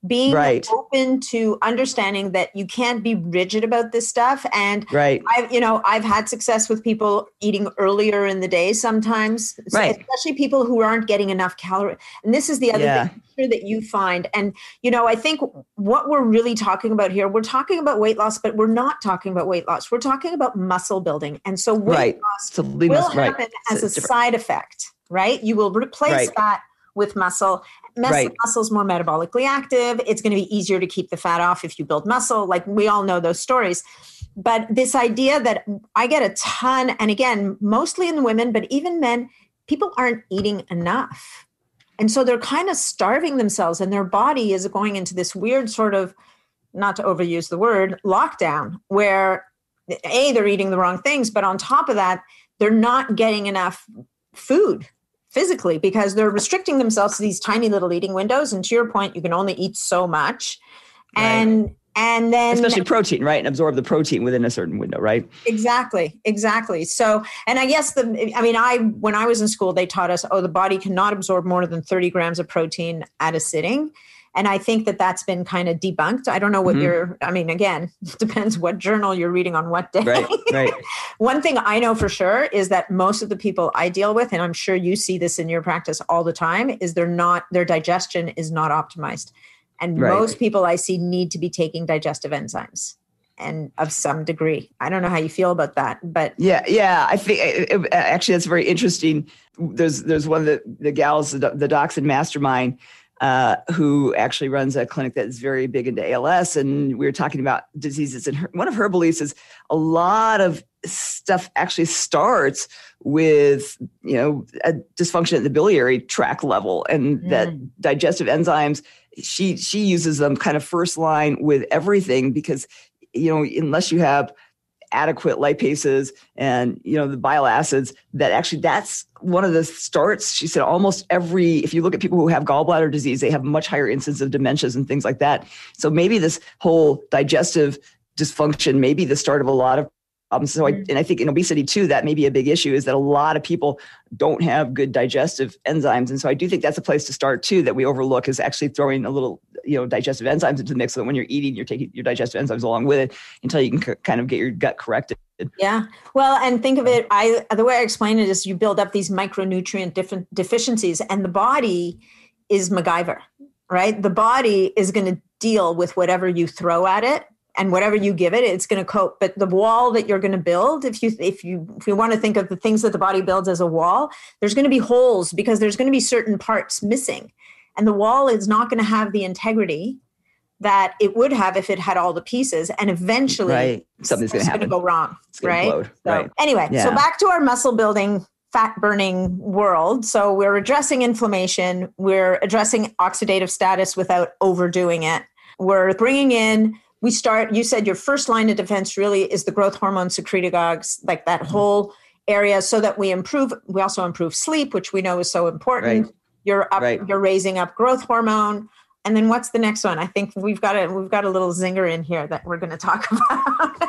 Speaker 3: being
Speaker 2: right.
Speaker 3: open to understanding that you can't be rigid about this stuff. And
Speaker 2: right.
Speaker 3: I've, you know, I've had success with people eating earlier in the day sometimes,
Speaker 2: right.
Speaker 3: especially people who aren't getting enough calories. And this is the other
Speaker 2: yeah.
Speaker 3: thing sure that you find. And, you know, I think what we're really talking about here, we're talking about weight loss, but we're not talking about weight loss. We're talking about muscle building. And so weight
Speaker 2: right.
Speaker 3: loss
Speaker 2: so
Speaker 3: will
Speaker 2: must,
Speaker 3: happen
Speaker 2: right.
Speaker 3: as
Speaker 2: so
Speaker 3: a side effect, right? You will replace
Speaker 2: right.
Speaker 3: fat with muscle. Muscle,
Speaker 2: right.
Speaker 3: Muscle's more metabolically active. It's going to be easier to keep the fat off if you build muscle. Like we all know those stories. But this idea that I get a ton, and again, mostly in women, but even men, people aren't eating enough. And so they're kind of starving themselves and their body is going into this weird sort of, not to overuse the word, lockdown, where A, they're eating the wrong things, but on top of that, they're not getting enough food physically because they're restricting themselves to these tiny little eating windows. And to your point, you can only eat so much.
Speaker 2: Right.
Speaker 3: And and then
Speaker 2: especially protein, right? And absorb the protein within a certain window, right?
Speaker 3: Exactly, exactly. So, and I guess the, I mean, I, when I was in school, they taught us, oh, the body cannot absorb more than thirty grams of protein at a sitting. And I think that that's been kind of debunked. I don't know what mm-hmm. you're, I mean, again, it depends what journal you're reading on what day.
Speaker 2: Right, right.
Speaker 3: One thing I know for sure is that most of the people I deal with, and I'm sure you see this in your practice all the time, is they're not, their digestion is not optimized. And right. most people I see need to be taking digestive enzymes and of some degree. I don't know how you feel about that, but.
Speaker 2: Yeah, yeah. I think it, it, actually that's very interesting. There's there's one of the, the gals, the, the docs in Mastermind, uh, who actually runs a clinic that is very big into A L S. And we were talking about diseases. And her, one of her beliefs is a lot of stuff actually starts with, you know, a dysfunction at the biliary tract level, and mm. that digestive enzymes, she she uses them kind of first line with everything because, you know, unless you have adequate lipases and, you know, the bile acids, that actually that's one of the starts. She said almost every, if you look at people who have gallbladder disease, they have much higher incidence of dementias and things like that. So maybe this whole digestive dysfunction may be the start of a lot of Um, so, I, and I think in obesity too, that may be a big issue, is that a lot of people don't have good digestive enzymes. And so I do think that's a place to start too, that we overlook, is actually throwing a little, you know, digestive enzymes into the mix. So that when you're eating, you're taking your digestive enzymes along with it until you can c- kind of get your gut corrected.
Speaker 3: Yeah. Well, and think of it, I, the way I explain it is you build up these micronutrient different deficiencies, and the body is MacGyver, right? The body is going to deal with whatever you throw at it. And whatever you give it, it's going to cope. But the wall that you're going to build, if you if you if you want to think of the things that the body builds as a wall, there's going to be holes because there's going to be certain parts missing, and the wall is not going to have the integrity that it would have if it had all the pieces. And eventually,
Speaker 2: right. something's going to happen.
Speaker 3: Go wrong, right?
Speaker 2: Implode.
Speaker 3: So
Speaker 2: right.
Speaker 3: anyway,
Speaker 2: yeah.
Speaker 3: so back to our muscle building, fat burning world. So we're addressing inflammation. We're addressing oxidative status without overdoing it. We're bringing in. We start, you said your first line of defense really is the growth hormone secretagogues, like that whole area, so that we improve, we also improve sleep, which we know is so important.
Speaker 2: Right.
Speaker 3: You're up,
Speaker 2: right.
Speaker 3: you're raising up growth hormone. And then what's the next one? I think we've got a, we've got a little zinger in here that we're going to talk about.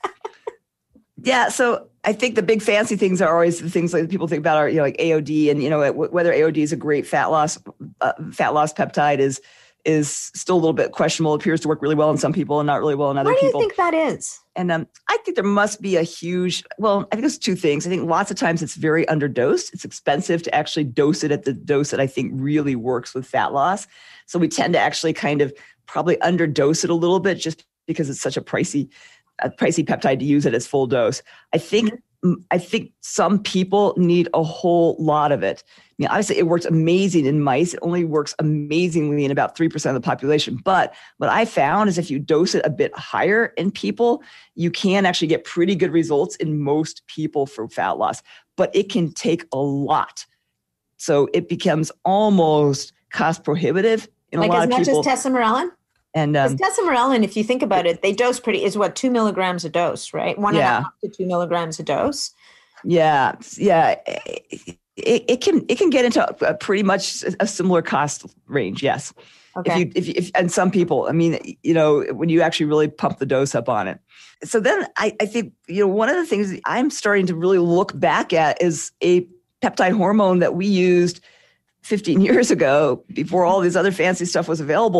Speaker 2: Yeah. So I think the big fancy things are always the things like people think about are, you know, like A O D, and, you know, whether A O D is a great fat loss, uh, fat loss peptide is, is still a little bit questionable. It appears to work really well in some people and not really well in other people.
Speaker 3: Why do you think that is?
Speaker 2: And um, I think there must be a huge, well, I think there's two things. I think lots of times it's very underdosed. It's expensive to actually dose it at the dose that I think really works with fat loss. So we tend to actually kind of probably underdose it a little bit just because it's such a pricey, a pricey peptide to use at its full dose. I think mm-hmm. I think some people need a whole lot of it. I mean, obviously, it works amazing in mice. It only works amazingly in about three percent of the population. But what I found is if you dose it a bit higher in people, you can actually get pretty good results in most people for fat loss. But it can take a lot. So it becomes almost cost prohibitive in
Speaker 3: like
Speaker 2: a lot
Speaker 3: of people.
Speaker 2: Like
Speaker 3: as much as tesamorelin?
Speaker 2: And um,
Speaker 3: tesamorelin, if you think about it, they dose pretty, is what, two milligrams a dose, right? One
Speaker 2: yeah.
Speaker 3: and a half to two milligrams a dose.
Speaker 2: Yeah. Yeah. It, it can it can get into a, a pretty much a similar cost range, yes.
Speaker 3: Okay.
Speaker 2: If you if, if and some people, I mean, you know, when you actually really pump the dose up on it. So then I, I think, you know, one of the things I'm starting to really look back at is a peptide hormone that we used fifteen years ago before all this other fancy stuff was available.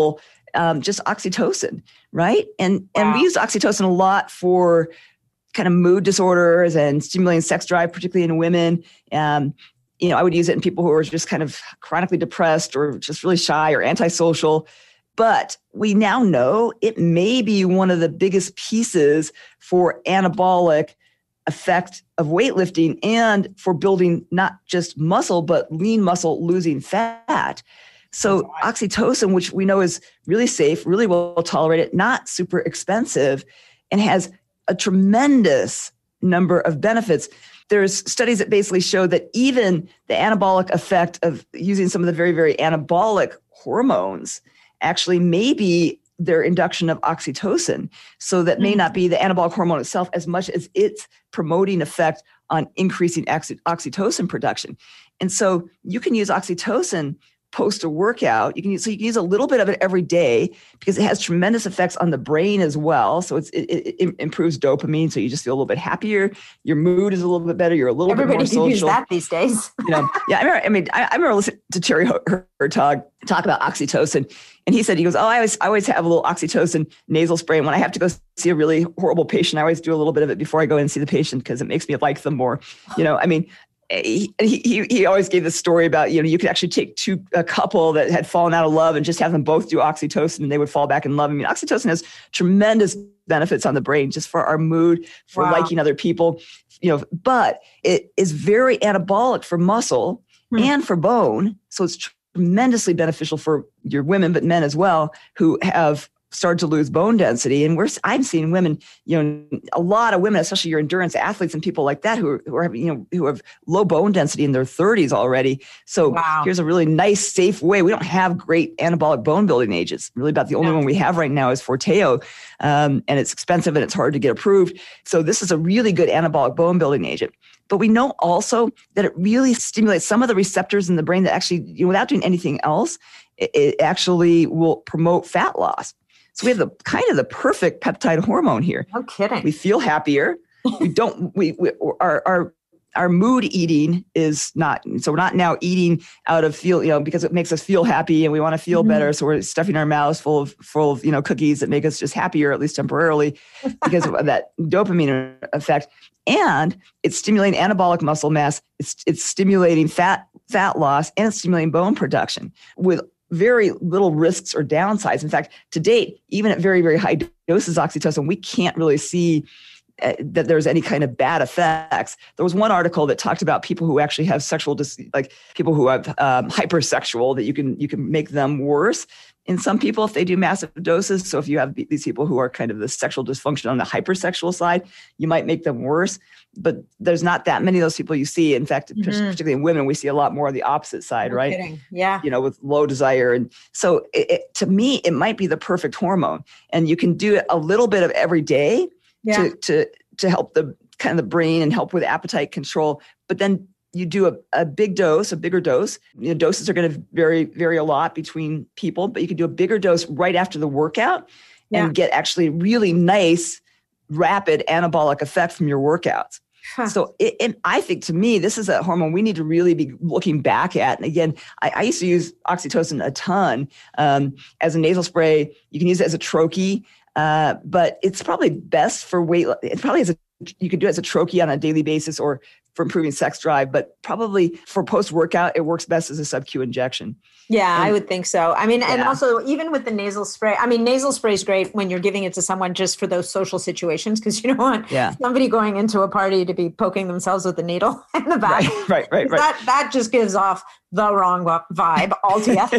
Speaker 2: um, just oxytocin, right? And
Speaker 3: Wow.
Speaker 2: and we use oxytocin a lot for kind of mood disorders and stimulating sex drive, particularly in women. Um, you know, I would use it in people who are just kind of chronically depressed or just really shy or antisocial. But we now know it may be one of the biggest pieces for anabolic effect of weightlifting and for building not just muscle, but lean muscle, losing fat. So right. Oxytocin, which we know is really safe, really well tolerated, not super expensive, and has a tremendous number of benefits. There's studies that basically show that even the anabolic effect of using some of the very, very anabolic hormones actually may be their induction of oxytocin. So that may not be the anabolic hormone itself as much as its promoting effect on increasing oxy- oxytocin production. And so you can use oxytocin post a workout. You can use, so you can use a little bit of it every day because it has tremendous effects on the brain as well. So it's, it, it, it improves dopamine. So you just feel a little bit happier. Your mood is a little bit better. You're a little
Speaker 3: Everybody
Speaker 2: bit more social.
Speaker 3: Everybody can use that these days.
Speaker 2: You know, yeah. I remember, I mean, I, I remember listening to Terry Hertog talk about oxytocin. And he said, he goes, oh, I always, I always have a little oxytocin nasal spray. And when I have to go see a really horrible patient, I always do a little bit of it before I go in and see the patient because it makes me like them more. You know, I mean, He, he he always gave this story about, you know, you could actually take two, a couple that had fallen out of love and just have them both do oxytocin and they would fall back in love. I mean, oxytocin has tremendous benefits on the brain, just for our mood, for wow. liking other people, you know, but it is very anabolic for muscle hmm. and for bone. So it's tremendously beneficial for your women, but men as well, who have started to lose bone density. And we're, I'm seeing women, you know, a lot of women, especially your endurance athletes and people like that who are, who are, you know, who have low bone density in their thirties already. So wow. here's a really nice, safe way. We don't have great anabolic bone building agents. Really about the only yeah. one we have right now is Forteo. Um, and it's expensive and it's hard to get approved. So this is a really good anabolic bone building agent. But we know also that it really stimulates some of the receptors in the brain that actually, you know, without doing anything else, it, it actually will promote fat loss. So we have the kind of the perfect peptide hormone here.
Speaker 3: No kidding.
Speaker 2: We feel happier. We don't, we, we our, our, our mood eating is not, so we're not now eating out of feel, you know, because it makes us feel happy and we want to feel mm-hmm. better. So we're stuffing our mouths full of, full of, you know, cookies that make us just happier, at least temporarily, because of that dopamine effect. And it's stimulating anabolic muscle mass. It's, it's stimulating fat, fat loss, and it's stimulating bone production with very little risks or downsides. In fact, to date, even at very, very high doses of oxytocin, we can't really see uh, that there's any kind of bad effects. There was one article that talked about people who actually have sexual, dis- like people who have um, hypersexual, that you can you can make them worse in some people if they do massive doses. So if you have these people who are kind of the sexual dysfunction on the hypersexual side, you might make them worse. But there's not that many of those people you see. In fact, mm-hmm. particularly in women, we see a lot more of the opposite side,
Speaker 3: no
Speaker 2: right?
Speaker 3: Kidding. Yeah.
Speaker 2: You know, with low desire. And so it, it, to me, it might be the perfect hormone. And you can do it a little bit of every day yeah. to, to, to help the kind of the brain and help with appetite control. But then you do a, a big dose, a bigger dose. You know, doses are going to vary, vary a lot between people, but you can do a bigger dose right after the workout yeah. and get actually really nice, rapid anabolic effect from your workouts. Huh. So it, it, I think to me, this is a hormone we need to really be looking back at. And again, I, I used to use oxytocin a ton um, as a nasal spray. You can use it as a troche, uh, but it's probably best for weight. It probably is a, you could do it as a troche on a daily basis or for improving sex drive, but probably for post-workout, it works best as a sub-Q injection.
Speaker 3: Yeah,
Speaker 2: and,
Speaker 3: I would think so. I mean, yeah. and also even with the nasal spray, I mean, nasal spray is great when you're giving it to someone just for those social situations, because you don't want yeah. somebody going into a party to be poking themselves with a needle in the back.
Speaker 2: Right, right, right. right.
Speaker 3: That, that just gives off the wrong vibe altogether.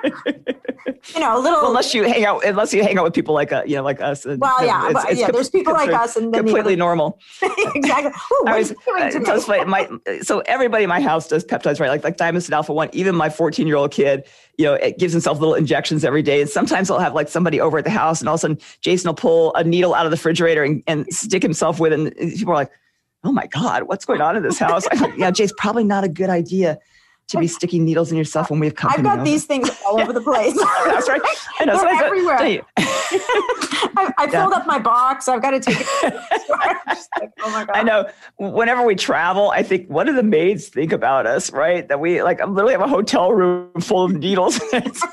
Speaker 3: You know, a little.
Speaker 2: Well, unless you hang out, unless you hang out with people like uh, you know, like us. And,
Speaker 3: well, yeah,
Speaker 2: it's,
Speaker 3: but,
Speaker 2: it's
Speaker 3: yeah.
Speaker 2: com-
Speaker 3: There's people like us, and then
Speaker 2: completely
Speaker 3: the
Speaker 2: normal.
Speaker 3: Exactly. Ooh,
Speaker 2: I was,
Speaker 3: what are you doing
Speaker 2: uh,
Speaker 3: today?
Speaker 2: my, so everybody in my house does peptides, right? Like like Dimestin Alpha One. Even my fourteen year old kid, you know, it gives himself little injections every day. And sometimes I'll have like somebody over at the house, and all of a sudden Jason will pull a needle out of the refrigerator and, and stick himself with it. And people are like, "Oh my God, what's going on in this house?" I'm like, "Yeah, Jace, probably not a good idea to be sticking needles in yourself when we have company."
Speaker 3: I've got
Speaker 2: over.
Speaker 3: these things all over the place.
Speaker 2: That's right. I know.
Speaker 3: They're everywhere. I, I filled
Speaker 2: yeah.
Speaker 3: up my box. I've got to take it to the store. I'm just like, oh my God.
Speaker 2: I know. Whenever we travel, I think, what do the maids think about us, right? That we like literally have a hotel room full of needles.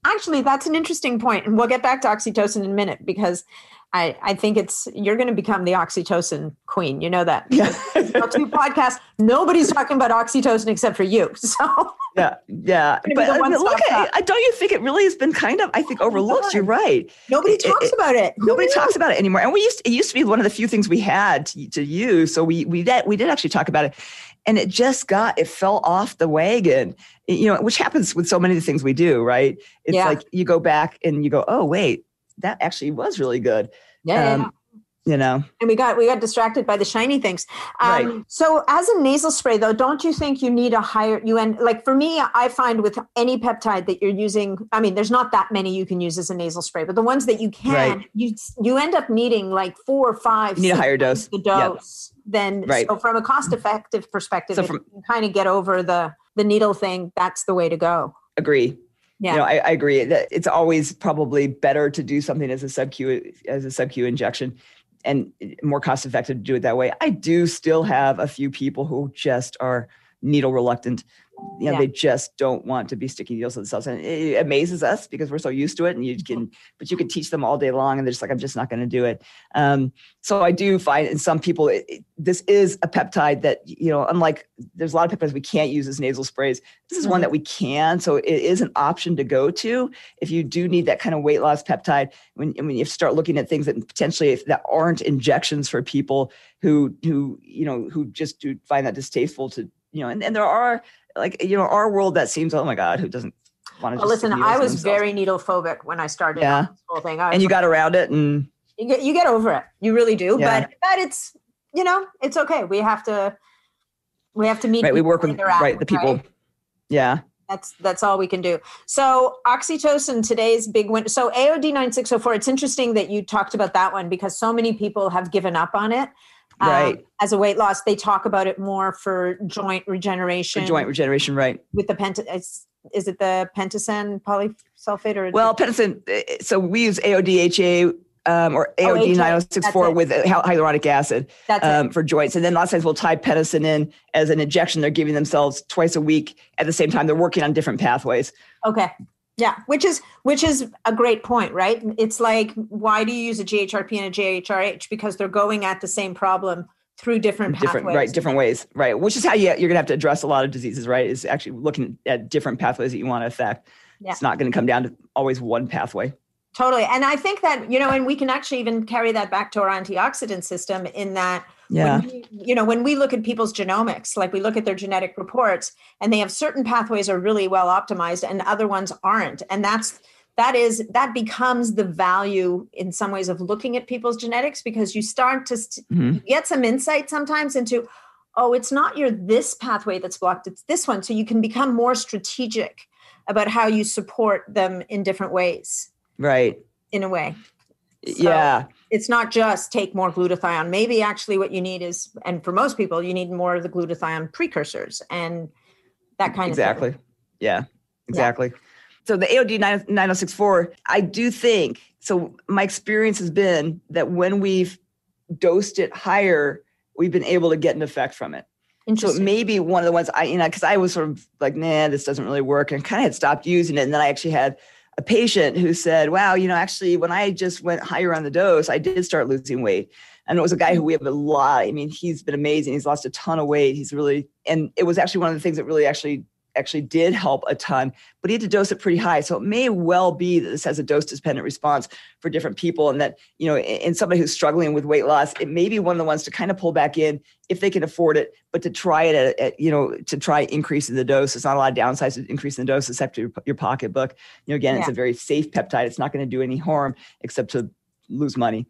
Speaker 3: Actually, that's an interesting point. And we'll get back to oxytocin in a minute because I, I think it's, you're going to become the oxytocin queen. You know that.
Speaker 2: Yeah.
Speaker 3: Two podcasts. Nobody's talking about oxytocin except for you. So
Speaker 2: yeah, yeah. But I mean, look at it. Don't you think it really has been kind of, I think, overlooked? Oh, you're right.
Speaker 3: Nobody talks it, about it. Who
Speaker 2: nobody
Speaker 3: knew?
Speaker 2: talks about it anymore. And we used to, it used to be one of the few things we had to, to use. So we we did, we did actually talk about it. And it just got, it fell off the wagon, you know, which happens with so many of the things we do, right? It's yeah. like you go back and you go, oh, wait, that actually was really good.
Speaker 3: Yeah,
Speaker 2: um,
Speaker 3: yeah.
Speaker 2: You know,
Speaker 3: and we got we got distracted by the shiny things. Um,
Speaker 2: right.
Speaker 3: So as a nasal spray, though, don't you think you need a higher, you end, like for me, I find with any peptide that you're using, I mean, there's not that many you can use as a nasal spray, but the ones that you can,
Speaker 2: right.
Speaker 3: you you end up needing like four or five.
Speaker 2: You need a higher dose.
Speaker 3: The dose. Yep. Then,
Speaker 2: right.
Speaker 3: So from a cost-effective perspective,
Speaker 2: so
Speaker 3: if
Speaker 2: from,
Speaker 3: you kind of get over the the needle thing, that's the way to go.
Speaker 2: Agree.
Speaker 3: Yeah.
Speaker 2: You know, I, I agree that it's always probably better to do something as a sub-Q as a sub-Q injection. And more cost effective to do it that way. I do still have a few people who just are needle reluctant. You know,
Speaker 3: yeah.
Speaker 2: they just don't want to be sticking needles to themselves. And it amazes us because we're so used to it. And you can, but you can teach them all day long and they're just like, I'm just not going to do it. Um, so I do find in some people, it, it, this is a peptide that, you know, unlike there's a lot of peptides we can't use as nasal sprays. This is mm-hmm. one that we can. So it is an option to go to if you do need that kind of weight loss peptide. When, when you start looking at things that potentially if that aren't injections for people who, who, you know, who just do find that distasteful to, you know, and, and there are, like, you know, our world that seems, oh my God, who doesn't want to
Speaker 3: well,
Speaker 2: just
Speaker 3: listen, I was very needle phobic when I started
Speaker 2: yeah.
Speaker 3: this whole thing. I
Speaker 2: and you got around it and
Speaker 3: you get, you get over it. You really do.
Speaker 2: Yeah.
Speaker 3: But, but it's, you know, it's okay. We have to, we have to meet.
Speaker 2: Right. We work with, right. The people.
Speaker 3: Right?
Speaker 2: Yeah.
Speaker 3: That's, that's all we can do. So oxytocin, today's big win. So A O D nine six oh four, it's interesting that you talked about that one because so many people have given up on it.
Speaker 2: Right.
Speaker 3: Um, as a weight loss, they talk about it more for joint regeneration.
Speaker 2: For joint regeneration, right.
Speaker 3: With the penta, is, is it the pentacen polysulfate or?
Speaker 2: Well, pentacen, so we use A O D H A um, or A O D nine oh six four with hyaluronic acid um, for joints. And then lots of times we'll tie pentacen in as an injection. They're giving themselves twice a week at the same time. They're working on different pathways.
Speaker 3: Okay. Yeah, which is which is a great point, right? It's like, why do you use a G H R P and a G H R H? Because they're going at the same problem through different
Speaker 2: different
Speaker 3: pathways.
Speaker 2: Right, different ways, right? Which is how you, you're going to have to address a lot of diseases, right? Is actually looking at different pathways that you want to affect. Yeah. It's not going to come down to always one pathway.
Speaker 3: Totally. And I think that, you know, and we can actually even carry that back to our antioxidant system in that,
Speaker 2: yeah.
Speaker 3: when we, you know, when we look at people's genomics, like we look at their genetic reports and they have certain pathways are really well optimized and other ones aren't. And that's, that is, that becomes the value in some ways of looking at people's genetics because you start to st- mm-hmm. get some insight sometimes into, oh, it's not your this pathway that's blocked, it's this one. So you can become more strategic about how you support them in different ways.
Speaker 2: Right.
Speaker 3: In a way. So
Speaker 2: yeah.
Speaker 3: It's not just take more glutathione. Maybe actually what you need is, and for most people, you need more of the glutathione precursors and that kind
Speaker 2: exactly.
Speaker 3: of thing.
Speaker 2: Yeah, exactly. Yeah. So the A O D nine oh six four, I do think, so my experience has been that when we've dosed it higher, we've been able to get an effect from it. So it may be one of the ones I, you know, because I was sort of like, nah, this doesn't really work and kind of had stopped using it. And then I actually had a patient who said, wow, you know, actually, when I just went higher on the dose, I did start losing weight. And it was a guy who we have a lot. I mean, he's been amazing. He's lost a ton of weight. He's really, and it was actually one of the things that really actually, actually did help a ton, but he had to dose it pretty high. So it may well be that this has a dose dependent response for different people. And that, you know, in somebody who's struggling with weight loss, it may be one of the ones to kind of pull back in if they can afford it, but to try it at, at you know, to try increasing the dose. It's not a lot of downsides to increasing the dose except your, your pocketbook. You know, again, yeah. It's a very safe peptide. It's not going to do any harm except to lose money.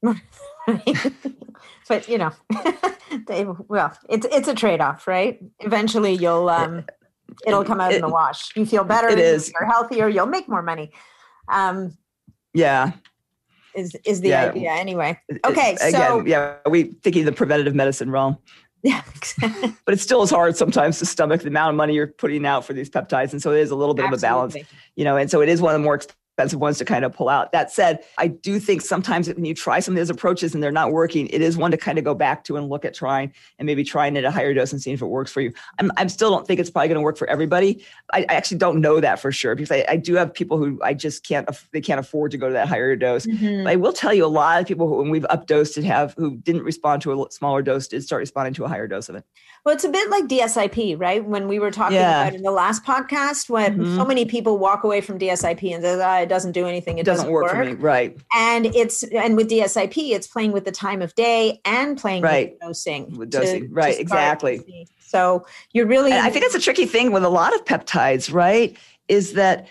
Speaker 3: But, you know, they, well, it's, it's a trade-off, right? Eventually you'll, um, it'll come out it, in the wash. You feel better.
Speaker 2: It is.
Speaker 3: You're healthier. You'll make more money. Um,
Speaker 2: yeah.
Speaker 3: Is is the
Speaker 2: yeah.
Speaker 3: idea anyway? Okay.
Speaker 2: Again,
Speaker 3: so
Speaker 2: yeah, we thinking the preventative medicine realm.
Speaker 3: Yeah.
Speaker 2: But it's still as hard sometimes to stomach the amount of money you're putting out for these peptides. And so it is a little bit Absolutely. Of a balance, you know, and so it is one of the more expensive expensive ones to kind of pull out. That said, I do think sometimes when you try some of those approaches and they're not working, it is one to kind of go back to and look at trying and maybe trying it at a higher dose and seeing if it works for you. I'm, I still don't think it's probably going to work for everybody. I, I actually don't know that for sure because I, I do have people who I just can't, they can't afford to go to that higher dose. Mm-hmm. But I will tell you a lot of people who, when we've updosed and have, who didn't respond to a smaller dose, did start responding to a higher dose of it.
Speaker 3: Well, it's a bit like D S I P, right? When we were talking yeah. about in the last podcast, when mm-hmm. so many people walk away from D S I P and say, oh, it doesn't do anything. It,
Speaker 2: it doesn't, doesn't work, work for me. Right.
Speaker 3: And it's, and with D S I P, it's playing with the time of day and playing
Speaker 2: right.
Speaker 3: with dosing.
Speaker 2: With dosing. To, right. To exactly.
Speaker 3: So you're really,
Speaker 2: and I think that's a tricky thing with a lot of peptides, right? Is that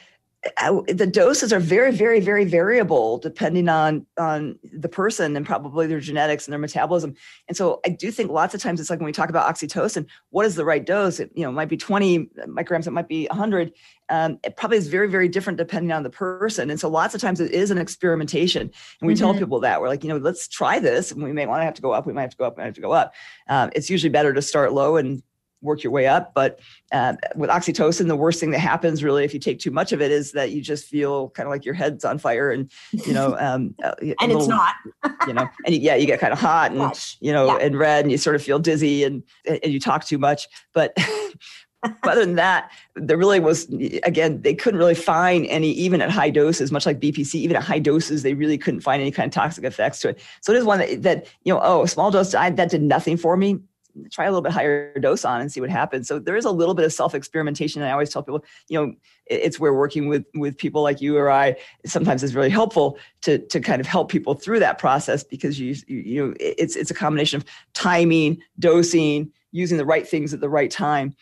Speaker 2: the doses are very, very, very variable depending on, on the person and probably their genetics and their metabolism. And so I do think lots of times it's like when we talk about oxytocin, what is the right dose? It, you know, it might be twenty micrograms, it might be one hundred. Um, it probably is very, very different depending on the person. And so lots of times it is an experimentation. And we mm-hmm. tell people that we're like, you know, let's try this. And we may want to have to go up. We might have to go up. We might have to go up. Um, it's usually better to start low and work your way up. But uh, with oxytocin, the worst thing that happens really if you take too much of it is that you just feel kind of like your head's on fire and, you know, um,
Speaker 3: uh, and little, it's not,
Speaker 2: you know, and you, yeah, you get kind of hot and, Gosh. you know, yeah. and red and you sort of feel dizzy and, and you talk too much. But other than that, there really was, again, they couldn't really find any, even at high doses, much like B P C, even at high doses, they really couldn't find any kind of toxic effects to it. So it is one that, that you know, oh, a small dose, I, that did nothing for me. Try a little bit higher dose on and see what happens. So there is a little bit of self-experimentation. And I always tell people, you know, it's where working with, with people like you or I sometimes is really helpful to, to kind of help people through that process because you, you, you know, it's, it's a combination of timing, dosing, using the right things at the right time.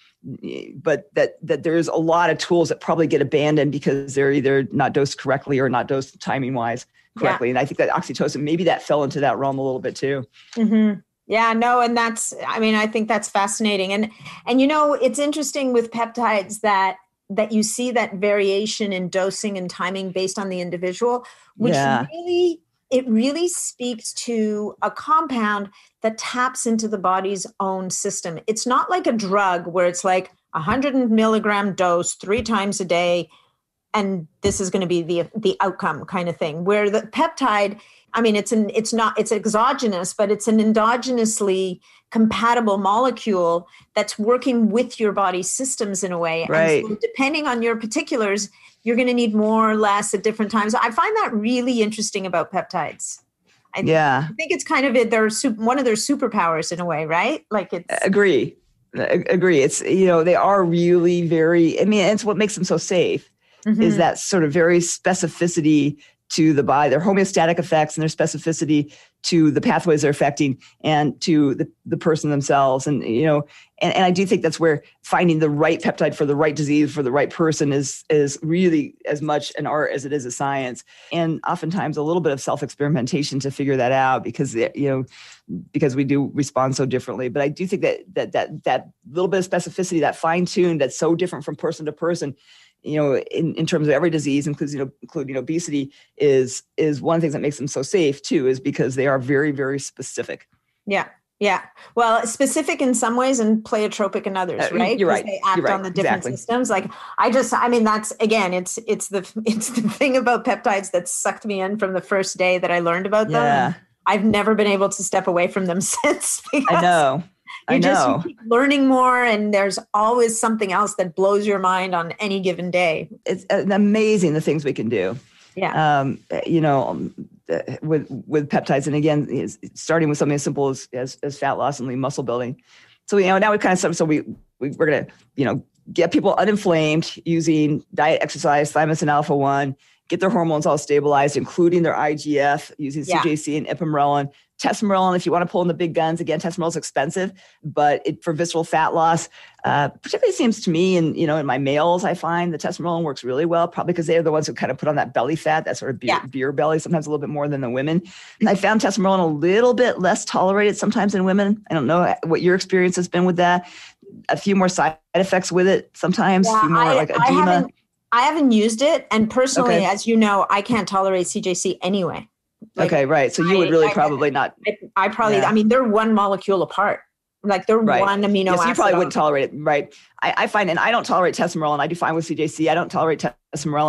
Speaker 2: But that, that there's a lot of tools that probably get abandoned because they're either not dosed correctly or not dosed timing wise correctly. Yeah. And I think that oxytocin, maybe that fell into that realm a little bit too.
Speaker 3: Mm-hmm. Yeah, no, and that's, I mean, I think that's fascinating. And, and, you know, it's interesting with peptides that, that you see that variation in dosing and timing based on the individual, which yeah. really, it really speaks to a compound that taps into the body's own system. It's not like a drug where it's like a hundred milligram dose three times a day, and this is going to be the, the outcome kind of thing, where the peptide, I mean, it's an, it's not, it's exogenous, but it's an endogenously compatible molecule that's working with your body's systems in a way.
Speaker 2: Right.
Speaker 3: And so depending on your particulars, you're going to need more or less at different times. I find that really interesting about peptides. I
Speaker 2: yeah.
Speaker 3: I think it's kind of it. They're super, one of their superpowers in a way, right? Like it's
Speaker 2: agree, agree. It's, you know, they are really very, I mean, it's what makes them so safe mm-hmm. is that sort of very specificity to the body, their homeostatic effects and their specificity to the pathways they're affecting and to the, the person themselves. And, you know, and, and I do think that's where finding the right peptide for the right disease for the right person is, is really as much an art as it is a science. And oftentimes a little bit of self-experimentation to figure that out because, you know, because we do respond so differently. But I do think that, that, that, that little bit of specificity, that fine tuned, that's so different from person to person, you know, in, in terms of every disease, including, you know, including obesity, is is one of the things that makes them so safe too, is because they are very, very specific.
Speaker 3: Yeah. Yeah. Well, specific in some ways and pleiotropic in others, uh, right?
Speaker 2: You're right.
Speaker 3: They act
Speaker 2: you're right.
Speaker 3: on the different
Speaker 2: exactly.
Speaker 3: systems. Like I just, I mean, that's, again, it's, it's the, it's the thing about peptides that sucked me in from the first day that I learned about them.
Speaker 2: Yeah.
Speaker 3: I've never been able to step away from them since.
Speaker 2: I know.
Speaker 3: You
Speaker 2: I
Speaker 3: just
Speaker 2: know.
Speaker 3: you keep learning more, and there's always something else that blows your mind on any given day.
Speaker 2: It's amazing the things we can do.
Speaker 3: Yeah.
Speaker 2: Um, you know, with with peptides, and again, starting with something as simple as, as as fat loss and lean muscle building. So you know, now we kind of so we, we we're gonna you know get people uninflamed using diet, exercise, thymosin alpha one. Get their hormones all stabilized, including their I G F using C J C yeah. and ipamorelin. Tesamorelin, if you want to pull in the big guns, again, tesamorelin is expensive, but it, for visceral fat loss, uh, particularly seems to me, and you know, in my males, I find the tesamorelin works really well, probably because they're the ones who kind of put on that belly fat, that sort of beer, yeah. beer belly, sometimes a little bit more than the women. And I found tesamorelin a little bit less tolerated sometimes in women. I don't know what your experience has been with that. A few more side effects with it sometimes,
Speaker 3: yeah,
Speaker 2: a few more
Speaker 3: I,
Speaker 2: like edema.
Speaker 3: I haven't, I haven't used it, and personally,
Speaker 2: okay.
Speaker 3: as you know, I can't tolerate C J C anyway.
Speaker 2: Like, okay, right. So you I, would really I, probably not.
Speaker 3: I, I probably, yeah. I mean, they're one molecule apart. Like they're
Speaker 2: right.
Speaker 3: one amino
Speaker 2: yes,
Speaker 3: acid.
Speaker 2: You probably wouldn't tolerate it, right? I, I find, and I don't tolerate tesamorelin. I do fine with C J C. I don't tolerate tesamorelin.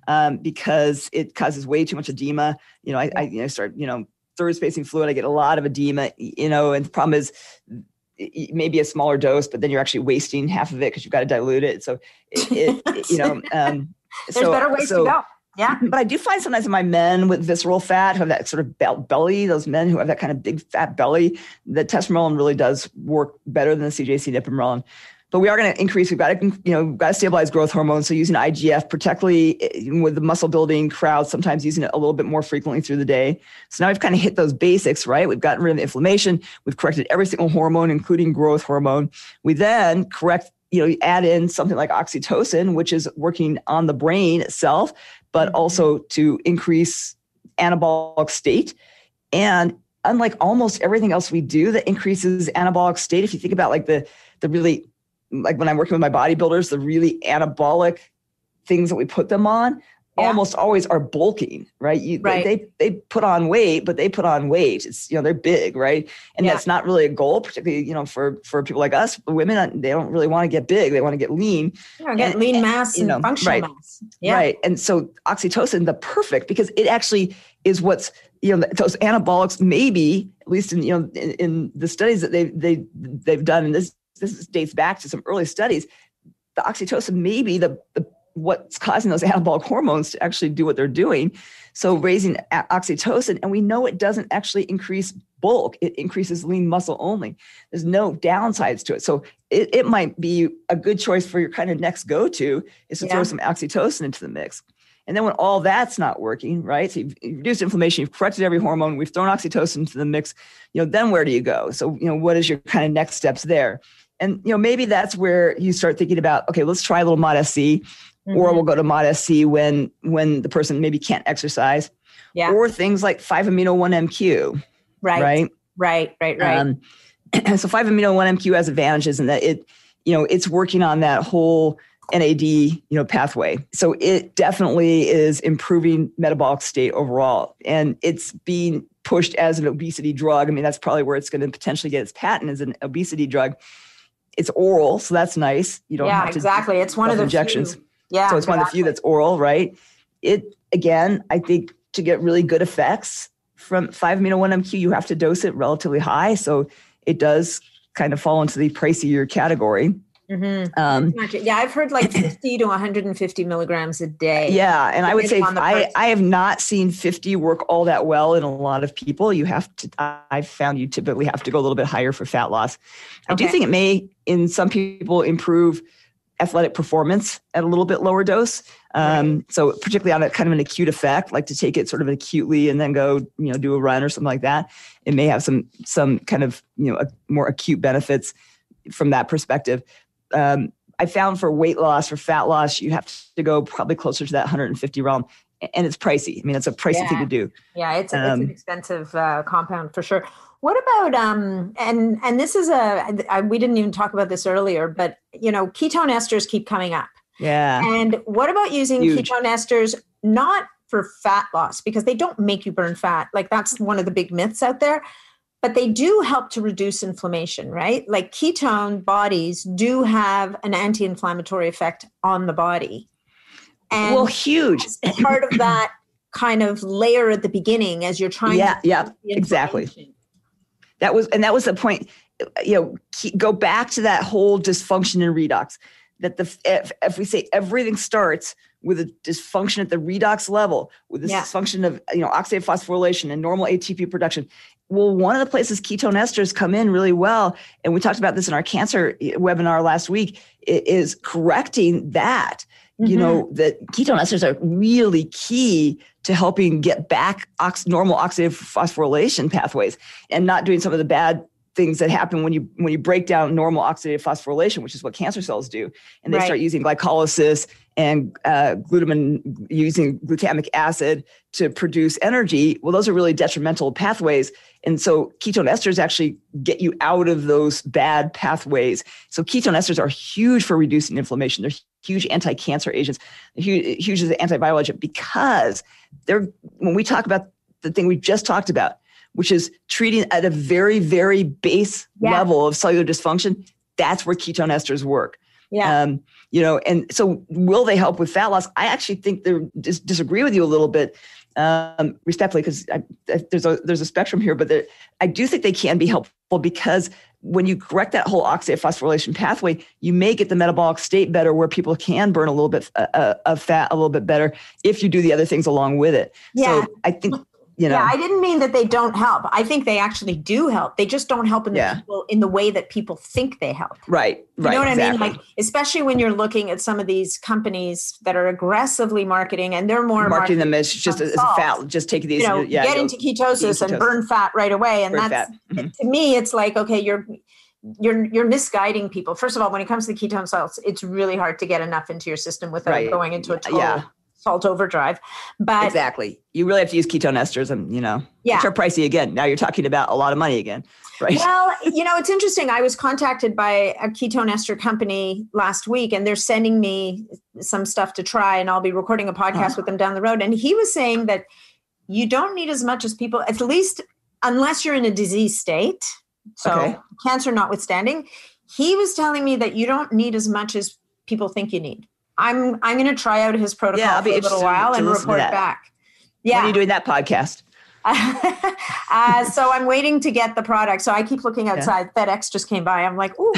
Speaker 2: um, because it causes way too much edema. You know, I, I you know, start, you know, third spacing fluid, I get a lot of edema, you know, and the problem is maybe a smaller dose, but then you're actually wasting half of it because you've got to dilute it. So, it, it you know, um,
Speaker 3: there's
Speaker 2: so,
Speaker 3: better ways
Speaker 2: so,
Speaker 3: to go. Yeah.
Speaker 2: But I do find sometimes in my men with visceral fat who have that sort of belt belly, those men who have that kind of big fat belly, the testosterone really does work better than the C J C and ipamorelin. But we are going to increase. We've got to, you know, we've got to stabilize growth hormone. So using I G F, particularly with the muscle building crowd, sometimes using it a little bit more frequently through the day. So now we've kind of hit those basics, right? We've gotten rid of the inflammation. We've corrected every single hormone, including growth hormone. We then correct, you know, add in something like oxytocin, which is working on the brain itself, but mm-hmm. also to increase anabolic state. And unlike almost everything else we do that increases anabolic state, if you think about like the the really like when I'm working with my bodybuilders, the really anabolic things that we put them on yeah. almost always are bulking, right? You, right. They, they they put on weight, but they put on weight. It's, you know, they're big, right? And yeah. that's not really a goal, particularly, you know, for, for people like us, women, they don't really want to get big. They want to get lean.
Speaker 3: Yeah, get and, lean mass and, and you know, functional
Speaker 2: right,
Speaker 3: mass. Yeah.
Speaker 2: Right. And so oxytocin, the perfect, because it actually is what's, you know, those anabolics maybe, at least in, you know, in, in the studies that they've, they, they've done, and this, this dates back to some early studies, the oxytocin may be the, the what's causing those anabolic hormones to actually do what they're doing. So raising a- oxytocin, and we know it doesn't actually increase bulk. It increases lean muscle only. There's no downsides to it. So it, it might be a good choice for your kind of next go-to is to yeah. throw some oxytocin into the mix. And then when all that's not working, right? So you've, you've reduced inflammation, you've corrected every hormone, we've thrown oxytocin into the mix, you know, then where do you go? So, you know, what is your kind of next steps there? And, you know, maybe that's where you start thinking about, okay, let's try a little MOD-S-C, mm-hmm. or we'll go to MOD-S-C when, when the person maybe can't exercise, yeah. or things like five amino one M Q.
Speaker 3: Right.
Speaker 2: Right.
Speaker 3: Right. Right. Right. Um,
Speaker 2: so five amino one M Q has advantages in that it, you know, it's working on that whole N A D, you know, pathway. So it definitely is improving metabolic state overall. And it's being pushed as an obesity drug. I mean, that's probably where it's going to potentially get its patent as an obesity drug. It's oral, so that's nice. You don't
Speaker 3: yeah,
Speaker 2: have to
Speaker 3: exactly. It's one of the
Speaker 2: injections.
Speaker 3: Few. Yeah,
Speaker 2: so it's exactly. one of the few that's oral, right? It again, I think to get really good effects from five amino one M Q, you have to dose it relatively high. So it does kind of fall into the pricier category.
Speaker 3: Mm-hmm. Um, yeah, I've heard like fifty to one hundred fifty milligrams a day.
Speaker 2: Yeah, and I would say I, I have not seen fifty work all that well in a lot of people. You have to. I've found you typically have to go a little bit higher for fat loss. I okay. do think it may, in some people, improve athletic performance at a little bit lower dose. Um, right. So particularly on a kind of an acute effect, like to take it sort of acutely and then go, you know, do a run or something like that. It may have some some kind of, you know, a, more acute benefits from that perspective. Um, I found for weight loss, for fat loss, you have to go probably closer to that one hundred fifty realm. And it's pricey. I mean, it's a pricey
Speaker 3: yeah.
Speaker 2: thing to do.
Speaker 3: Yeah, it's, a, um, it's an expensive uh, compound for sure. What about, um, and and this is a, I, we didn't even talk about this earlier, but, you know, ketone esters keep coming up.
Speaker 2: Yeah.
Speaker 3: And what about using Huge. ketone esters, not for fat loss, because they don't make you burn fat. Like that's one of the big myths out there. But they do help to reduce inflammation, right? Like ketone bodies do have an anti-inflammatory effect on the body. And
Speaker 2: well, huge.
Speaker 3: Part of that kind of layer at the beginning as you're trying
Speaker 2: yeah,
Speaker 3: to
Speaker 2: yeah, exactly. That was, and that was the point, you know, keep, go back to that whole dysfunction in redox, that the, if, if we say everything starts with a dysfunction at the redox level, with this yeah. dysfunction of, you know, oxidative phosphorylation and normal A T P production. Well, one of the places ketone esters come in really well, and we talked about this in our cancer webinar last week, is correcting that. Mm-hmm. You know, that ketone esters are really key to helping get back ox- normal oxidative phosphorylation pathways and not doing some of the bad things that happen when you when you break down normal oxidative phosphorylation, which is what cancer cells do. And they right. start using glycolysis and uh, glutamine, using glutamic acid to produce energy. Well, those are really detrimental pathways. And so ketone esters actually get you out of those bad pathways. So ketone esters are huge for reducing inflammation. They're huge anti-cancer agents, huge, huge as an antiviral agent, because they're, when we talk about the thing we just talked about, which is treating at a very, very base yeah. level of cellular dysfunction, that's where ketone esters work.
Speaker 3: Yeah.
Speaker 2: Um, you know, and so will they help with fat loss? I actually think they dis- disagree with you a little bit, um, respectfully, because there's a there's a spectrum here, but I do think they can be helpful because when you correct that whole oxidative phosphorylation pathway, you may get the metabolic state better where people can burn a little bit uh, of fat a little bit better if you do the other things along with it.
Speaker 3: Yeah.
Speaker 2: So I think, you know.
Speaker 3: Yeah, I didn't mean that they don't help. I think they actually do help. They just don't help in the
Speaker 2: Yeah.
Speaker 3: people in the way that people think they help.
Speaker 2: Right, right.
Speaker 3: You know what
Speaker 2: exactly.
Speaker 3: I mean? Like, especially when you're looking at some of these companies that are aggressively marketing and they're more
Speaker 2: marketing them as just as a fat, just take these,
Speaker 3: you know,
Speaker 2: yeah,
Speaker 3: get into ketosis and burn fat right away. And
Speaker 2: burn
Speaker 3: that's,
Speaker 2: fat. Mm-hmm.
Speaker 3: to me, it's like, okay, you're, you're, you're misguiding people. First of all, when it comes to the ketone salts, it's really hard to get enough into your system without
Speaker 2: Right.
Speaker 3: going into a total
Speaker 2: Yeah.
Speaker 3: salt overdrive. But
Speaker 2: exactly. You really have to use ketone esters and, you know,
Speaker 3: Yeah.
Speaker 2: which are pricey again. Now you're talking about a lot of money again, right?
Speaker 3: Well, you know, it's interesting. I was contacted by a ketone ester company last week, and they're sending me some stuff to try, and I'll be recording a podcast
Speaker 2: Huh.
Speaker 3: with them down the road. And he was saying that you don't need as much as people, at least unless you're in a disease state. So
Speaker 2: Okay.
Speaker 3: cancer notwithstanding, he was telling me that you don't need as much as people think you need. I'm I'm going to try out his protocol
Speaker 2: Yeah, I'll be
Speaker 3: for a little
Speaker 2: interested
Speaker 3: while
Speaker 2: to
Speaker 3: and
Speaker 2: listen to
Speaker 3: report
Speaker 2: that.
Speaker 3: back.
Speaker 2: When
Speaker 3: Yeah.
Speaker 2: are you doing that podcast?
Speaker 3: uh, so I'm waiting to get the product. So I keep looking outside. Yeah. FedEx just came by. I'm like, ooh.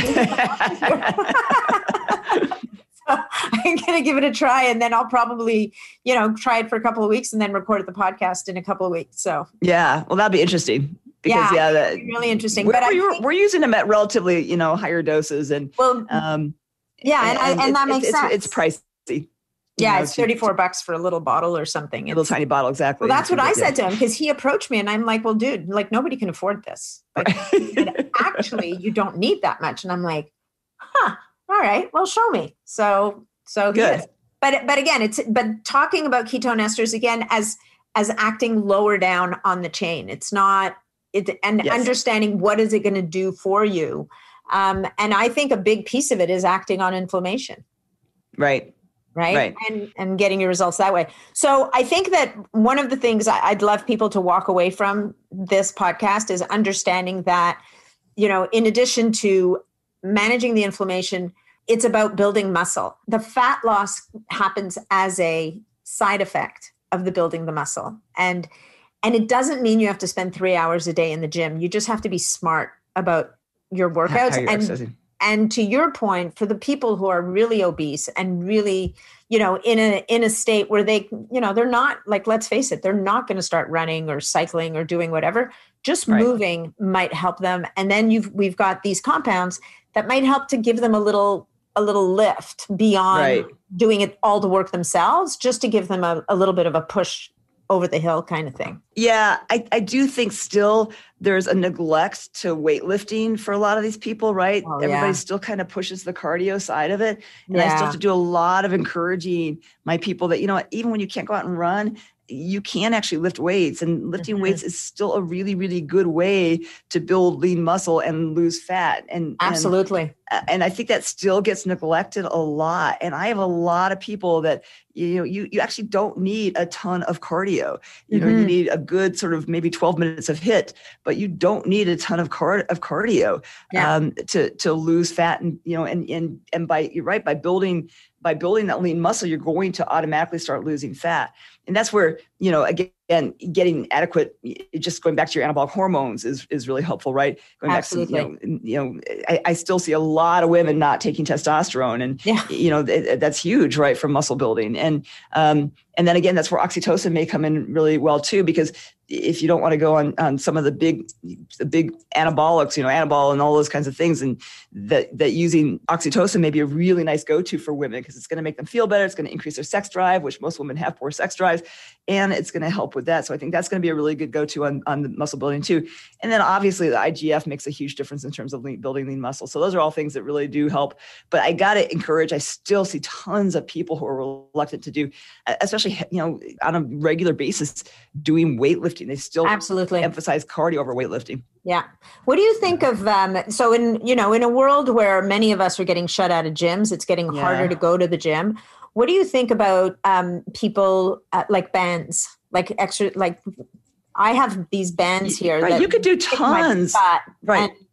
Speaker 3: So I'm going to give it a try, and then I'll probably, you know, try it for a couple of weeks and then record the podcast in a couple of weeks. So
Speaker 2: yeah, well, that'd be interesting. Because yeah,
Speaker 3: yeah
Speaker 2: that,
Speaker 3: really interesting.
Speaker 2: We're,
Speaker 3: but I
Speaker 2: we're,
Speaker 3: think,
Speaker 2: we're using them at relatively, you know, higher doses, and
Speaker 3: well,
Speaker 2: um,
Speaker 3: yeah, and, and, and that makes
Speaker 2: it's,
Speaker 3: sense.
Speaker 2: It's, it's pricey.
Speaker 3: Yeah,
Speaker 2: know,
Speaker 3: it's thirty-four bucks for a little bottle or something.
Speaker 2: A little
Speaker 3: it's,
Speaker 2: tiny bottle, exactly.
Speaker 3: Well, that's what I said to him, because he approached me and I'm like, well, dude, like nobody can afford this. Like, and actually, you don't need that much. And I'm like, huh, all right, well, show me. So, so
Speaker 2: good.
Speaker 3: But, but again, it's, but talking about ketone esters again, as, as acting lower down on the chain, it's not, it, and
Speaker 2: Yes.
Speaker 3: understanding what is it going to do for you. Um, and I think a big piece of it is acting on inflammation.
Speaker 2: Right.
Speaker 3: Right?
Speaker 2: Right.
Speaker 3: And and getting your results that way. So I think that one of the things I'd love people to walk away from this podcast is understanding that, you know, in addition to managing the inflammation, it's about building muscle. The fat loss happens as a side effect of the building the muscle. And and it doesn't mean you have to spend three hours a day in the gym. You just have to be smart about your workouts.
Speaker 2: How you're
Speaker 3: and
Speaker 2: exercising.
Speaker 3: And to your point, for the people who are really obese and really, you know, in a in a state where they, you know, they're not, like, let's face it, they're not going to start running or cycling or doing whatever. Just
Speaker 2: Right.
Speaker 3: moving might help them. And then you've we've got these compounds that might help to give them a little a little lift beyond
Speaker 2: Right.
Speaker 3: doing it all the work themselves, just to give them a, a little bit of a push over the hill kind of thing.
Speaker 2: Yeah, I, I do think still there's a neglect to weightlifting for a lot of these people, right?
Speaker 3: Oh,
Speaker 2: Everybody
Speaker 3: yeah.
Speaker 2: still kind of pushes the cardio side of it. And I still
Speaker 3: Yeah.
Speaker 2: have to do a lot of encouraging my people that, you know what, even when you can't go out and run, you can actually lift weights, and lifting
Speaker 3: Mhm.
Speaker 2: weights is still a really, really good way to build lean muscle and lose fat. And, and
Speaker 3: Absolutely.
Speaker 2: and I think that still gets neglected a lot. And I have a lot of people that, you know, you, you actually don't need a ton of cardio. You know, you
Speaker 3: Mhm.
Speaker 2: need a good sort of maybe twelve minutes of HIIT, but you don't need a ton of car of cardio
Speaker 3: Yeah.
Speaker 2: um, to, to lose fat. And, you know, and, and, and by, you're right, by building, by building that lean muscle, you're going to automatically start losing fat. And that's where, you know, again, getting adequate, just going back to your anabolic hormones is, is really helpful, right? Going
Speaker 3: Absolutely.
Speaker 2: back to, you know, you know I, I still see a lot of women not taking testosterone, and,
Speaker 3: Yeah.
Speaker 2: you know, th- that's huge, right? For muscle building. And, um, and then again, that's where oxytocin may come in really well too, because if you don't want to go on, on some of the big, the big anabolics, you know, anabol and all those kinds of things, and that, that using oxytocin may be a really nice go-to for women, because it's going to make them feel better. It's going to increase their sex drive, which most women have poor sex drives, and it's going to help with that. So I think that's going to be a really good go-to on, on the muscle building too. And then obviously the I G F makes a huge difference in terms of lean, building lean muscle. So those are all things that really do help. But I got to encourage, I still see tons of people who are reluctant to do, especially, you know, on a regular basis, doing weightlifting. They still
Speaker 3: Absolutely.
Speaker 2: emphasize cardio over weightlifting.
Speaker 3: Yeah. What do you think of, um, so in, you know, in a world where many of us are getting shut out of gyms, it's getting
Speaker 2: Yeah.
Speaker 3: harder to go to the gym. What do you think about um, people uh, like bands, like extra, like I have these bands here.
Speaker 2: Right.
Speaker 3: that
Speaker 2: You could do
Speaker 3: kick my
Speaker 2: tons.
Speaker 3: butt.
Speaker 2: Right.
Speaker 3: And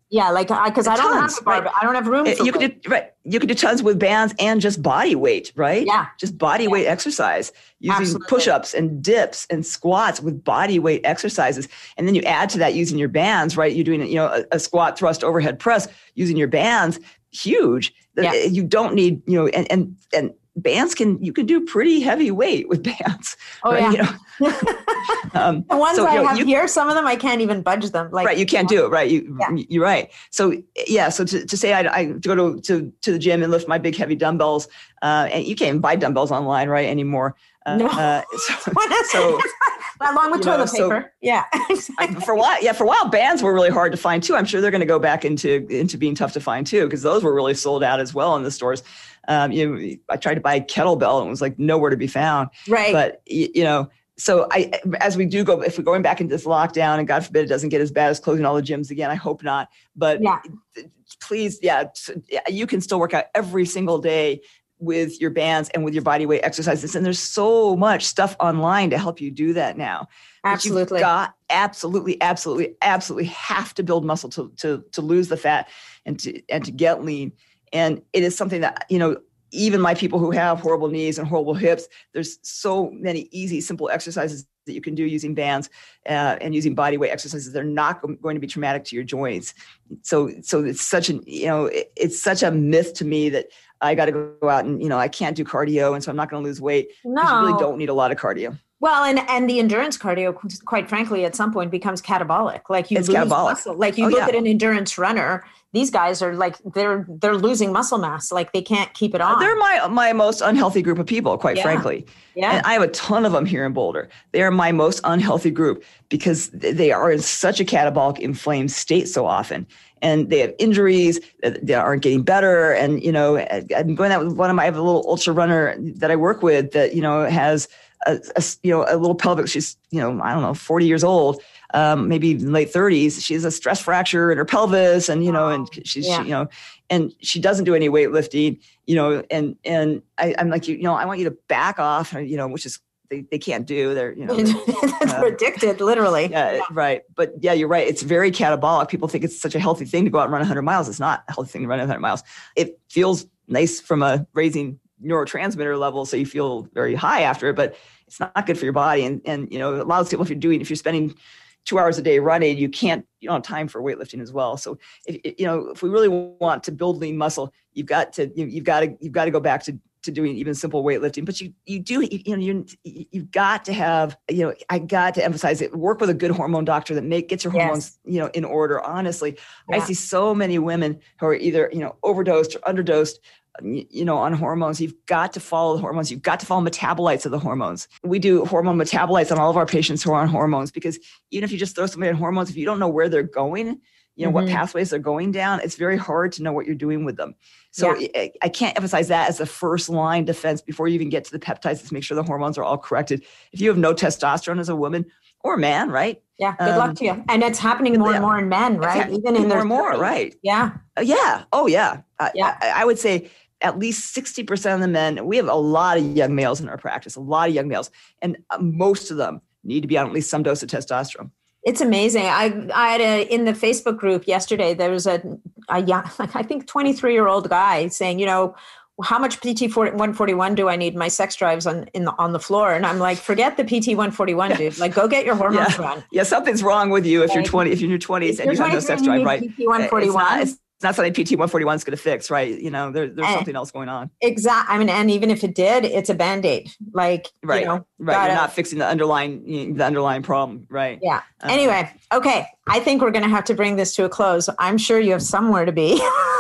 Speaker 3: Yeah, like because I, I don't
Speaker 2: tons,
Speaker 3: have a barbell. Right? I don't have room.
Speaker 2: It,
Speaker 3: for
Speaker 2: you
Speaker 3: weight.
Speaker 2: could do right. You could do tons with bands and just body weight, right?
Speaker 3: Yeah,
Speaker 2: just body
Speaker 3: yeah.
Speaker 2: weight exercise using
Speaker 3: Absolutely.
Speaker 2: push-ups and dips and squats with body weight exercises, and then you add to that using your bands, right? You're doing you know a, a squat, thrust, overhead press using your bands. Huge.
Speaker 3: Yeah.
Speaker 2: You don't need you know and and and. Bands can, you can do pretty heavy weight with bands.
Speaker 3: Oh,
Speaker 2: right?
Speaker 3: yeah.
Speaker 2: You know? um,
Speaker 3: the ones
Speaker 2: so,
Speaker 3: I
Speaker 2: you know,
Speaker 3: have
Speaker 2: you,
Speaker 3: here, some of them I can't even budge them. Like,
Speaker 2: right. You can't do it. Right. You,
Speaker 3: yeah.
Speaker 2: You're right. So, yeah. So to, to say I, I go to, to, to the gym and lift my big heavy dumbbells, uh, and you can't even buy dumbbells online, right, anymore. Uh,
Speaker 3: no.
Speaker 2: uh, so, so
Speaker 3: along with toilet
Speaker 2: know,
Speaker 3: paper. So, yeah.
Speaker 2: I, for a while, yeah, for a while, bands were really hard to find too. I'm sure they're going to go back into, into being tough to find too, because those were really sold out as well in the stores. Um, you know, I tried to buy a kettlebell and it was like nowhere to be found.
Speaker 3: Right.
Speaker 2: But, you, you know, so I, as we do go, if we're going back into this lockdown and God forbid it doesn't get as bad as closing all the gyms again, I hope not. But
Speaker 3: yeah.
Speaker 2: please, yeah, you can still work out every single day with your bands and with your body weight exercises. And there's so much stuff online to help you do that now.
Speaker 3: Absolutely.
Speaker 2: You've got absolutely, absolutely, absolutely have to build muscle to, to, to lose the fat and to, and to get lean. And it is something that, you know, even my people who have horrible knees and horrible hips, there's so many easy, simple exercises that you can do using bands uh, and using body weight exercises. They're not going to be traumatic to your joints. So, so it's such an, you know, it, it's such a myth to me that I got to go out and, you know, I can't do cardio. And so I'm not going to lose weight.
Speaker 3: No.
Speaker 2: You really don't need a lot of cardio.
Speaker 3: Well, and, and the endurance cardio, quite frankly, at some point becomes catabolic. Like you
Speaker 2: it's
Speaker 3: lose
Speaker 2: catabolic.
Speaker 3: muscle. Like you
Speaker 2: oh,
Speaker 3: look
Speaker 2: yeah.
Speaker 3: at an endurance runner, these guys are like, they're, they're losing muscle mass. Like they can't keep it on.
Speaker 2: They're my, my most unhealthy group of people, quite
Speaker 3: yeah.
Speaker 2: frankly.
Speaker 3: Yeah.
Speaker 2: And I have a ton of them here in Boulder. They are my most unhealthy group because they are in such a catabolic, inflamed state so often. And they have injuries that aren't getting better. And, you know, I'm going out with one of my, I have a little ultra runner that I work with that, you know, has a, a you know, a little pelvic. She's, you know, I don't know, forty years old, um, maybe even late thirties. She has a stress fracture in her pelvis and, you know, and she's, yeah. she, you know, and she doesn't do any weightlifting, you know, and, and I, I'm like, you, you know, I want you to back off, you know, which is, They, they can't do. They're, you know,
Speaker 3: they're uh, addicted, literally.
Speaker 2: Yeah, yeah, right. But yeah, you're right. It's very catabolic. People think it's such a healthy thing to go out and run one hundred miles. It's not a healthy thing to run one hundred miles. It feels nice from a raising neurotransmitter level, so you feel very high after it, but it's not good for your body. And and you know, a lot of people, if you're doing, if you're spending two hours a day running, you can't, you don't have time for weightlifting as well. So if you know, if we really want to build lean muscle, you've got to, you, you've got to, you've got to go back to. to doing even simple weightlifting, but you, you do, you, you know, you, you've got to have, you know, I got to emphasize it, work with a good hormone doctor that make, gets your hormones, yes. you know, in order. Honestly, yeah. I see so many women who are either, you know, overdosed or underdosed, you know, on hormones. You've got to follow the hormones. You've got to follow metabolites of the hormones. We do hormone metabolites on all of our patients who are on hormones, because even if you just throw somebody on hormones, if you don't know where they're going, you know, mm-hmm. what pathways they're going down, it's very hard to know what you're doing with them. So yeah. I, I can't emphasize that as the first line defense before you even get to the peptides, is make sure the hormones are all corrected. If you have no testosterone as a woman or a man, right?
Speaker 3: Yeah. Good um, luck to you. And it's happening more yeah. and more in men, right? Even in
Speaker 2: more
Speaker 3: their
Speaker 2: and more, right?
Speaker 3: Yeah.
Speaker 2: Uh, yeah. Oh, yeah. Uh,
Speaker 3: yeah.
Speaker 2: I, I would say at least sixty percent of the men, we have a lot of young males in our practice, a lot of young males, and uh, most of them need to be on at least some dose of testosterone.
Speaker 3: It's amazing. I I had a, in the Facebook group yesterday, there was a, a young, like I think twenty-three year old guy saying, you know, how much P T one forty-one do I need? My sex drive's on in the, on the floor. And I'm like, forget the P T one forty-one, dude. Like, go get your hormones
Speaker 2: yeah.
Speaker 3: run.
Speaker 2: Yeah, something's wrong with you if you're twenty, if you're in your twenties and you have no sex drive, right?
Speaker 3: P T one forty-one.
Speaker 2: It's not, it's not something P T one forty-one is going to fix, right? You know, there, there's and, something else going on.
Speaker 3: Exactly. I mean, and even if it did, it's a Band-Aid. Like,
Speaker 2: right,
Speaker 3: you know,
Speaker 2: right.
Speaker 3: gotta,
Speaker 2: You're not fixing the underlying, you know, the underlying problem, right?
Speaker 3: Yeah.
Speaker 2: Um,
Speaker 3: anyway, okay. I think we're going to have to bring this to a close. I'm sure you have somewhere to be.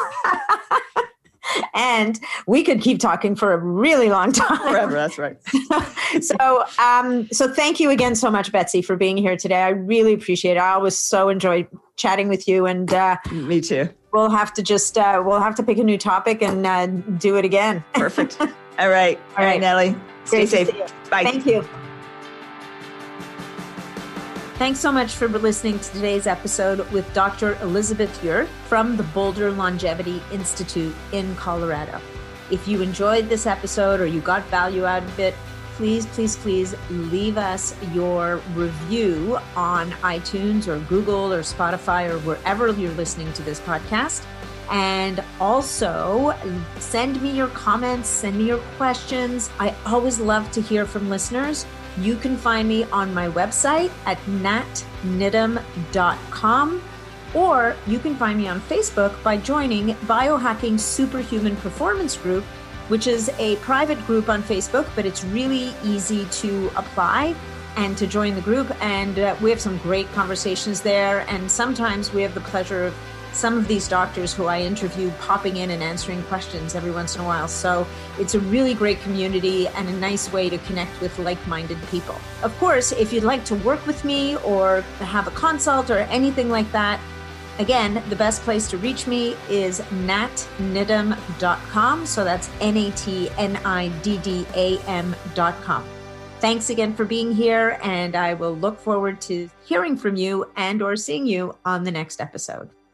Speaker 3: And we could keep talking for a really long time.
Speaker 2: Forever, that's right.
Speaker 3: so, um, so thank you again so much, Betsy, for being here today. I really appreciate it. I always so enjoy chatting with you. And uh,
Speaker 2: me too.
Speaker 3: We'll have to just uh, we'll have to pick a new topic and uh, do it again.
Speaker 2: Perfect. All right. All right, All right Natalie. Stay safe. Bye.
Speaker 3: Thank you. Thanks so much for listening to today's episode with Doctor Elizabeth Yurt from the Boulder Longevity Institute in Colorado. If you enjoyed this episode or you got value out of it, please, please, please leave us your review on iTunes or Google or Spotify or wherever you're listening to this podcast. And also send me your comments, send me your questions. I always love to hear from listeners. You can find me on my website at nat nidham dot com, or you can find me on Facebook by joining Biohacking Superhuman Performance Group, which is a private group on Facebook, but it's really easy to apply and to join the group. And uh, we have some great conversations there. And sometimes we have the pleasure of some of these doctors who I interview popping in and answering questions every once in a while. So it's a really great community and a nice way to connect with like-minded people. Of course, if you'd like to work with me or have a consult or anything like that, again, the best place to reach me is nat nidham dot com. So that's N A T N I D D A M dot com. Thanks again for being here, and I will look forward to hearing from you and or seeing you on the next episode.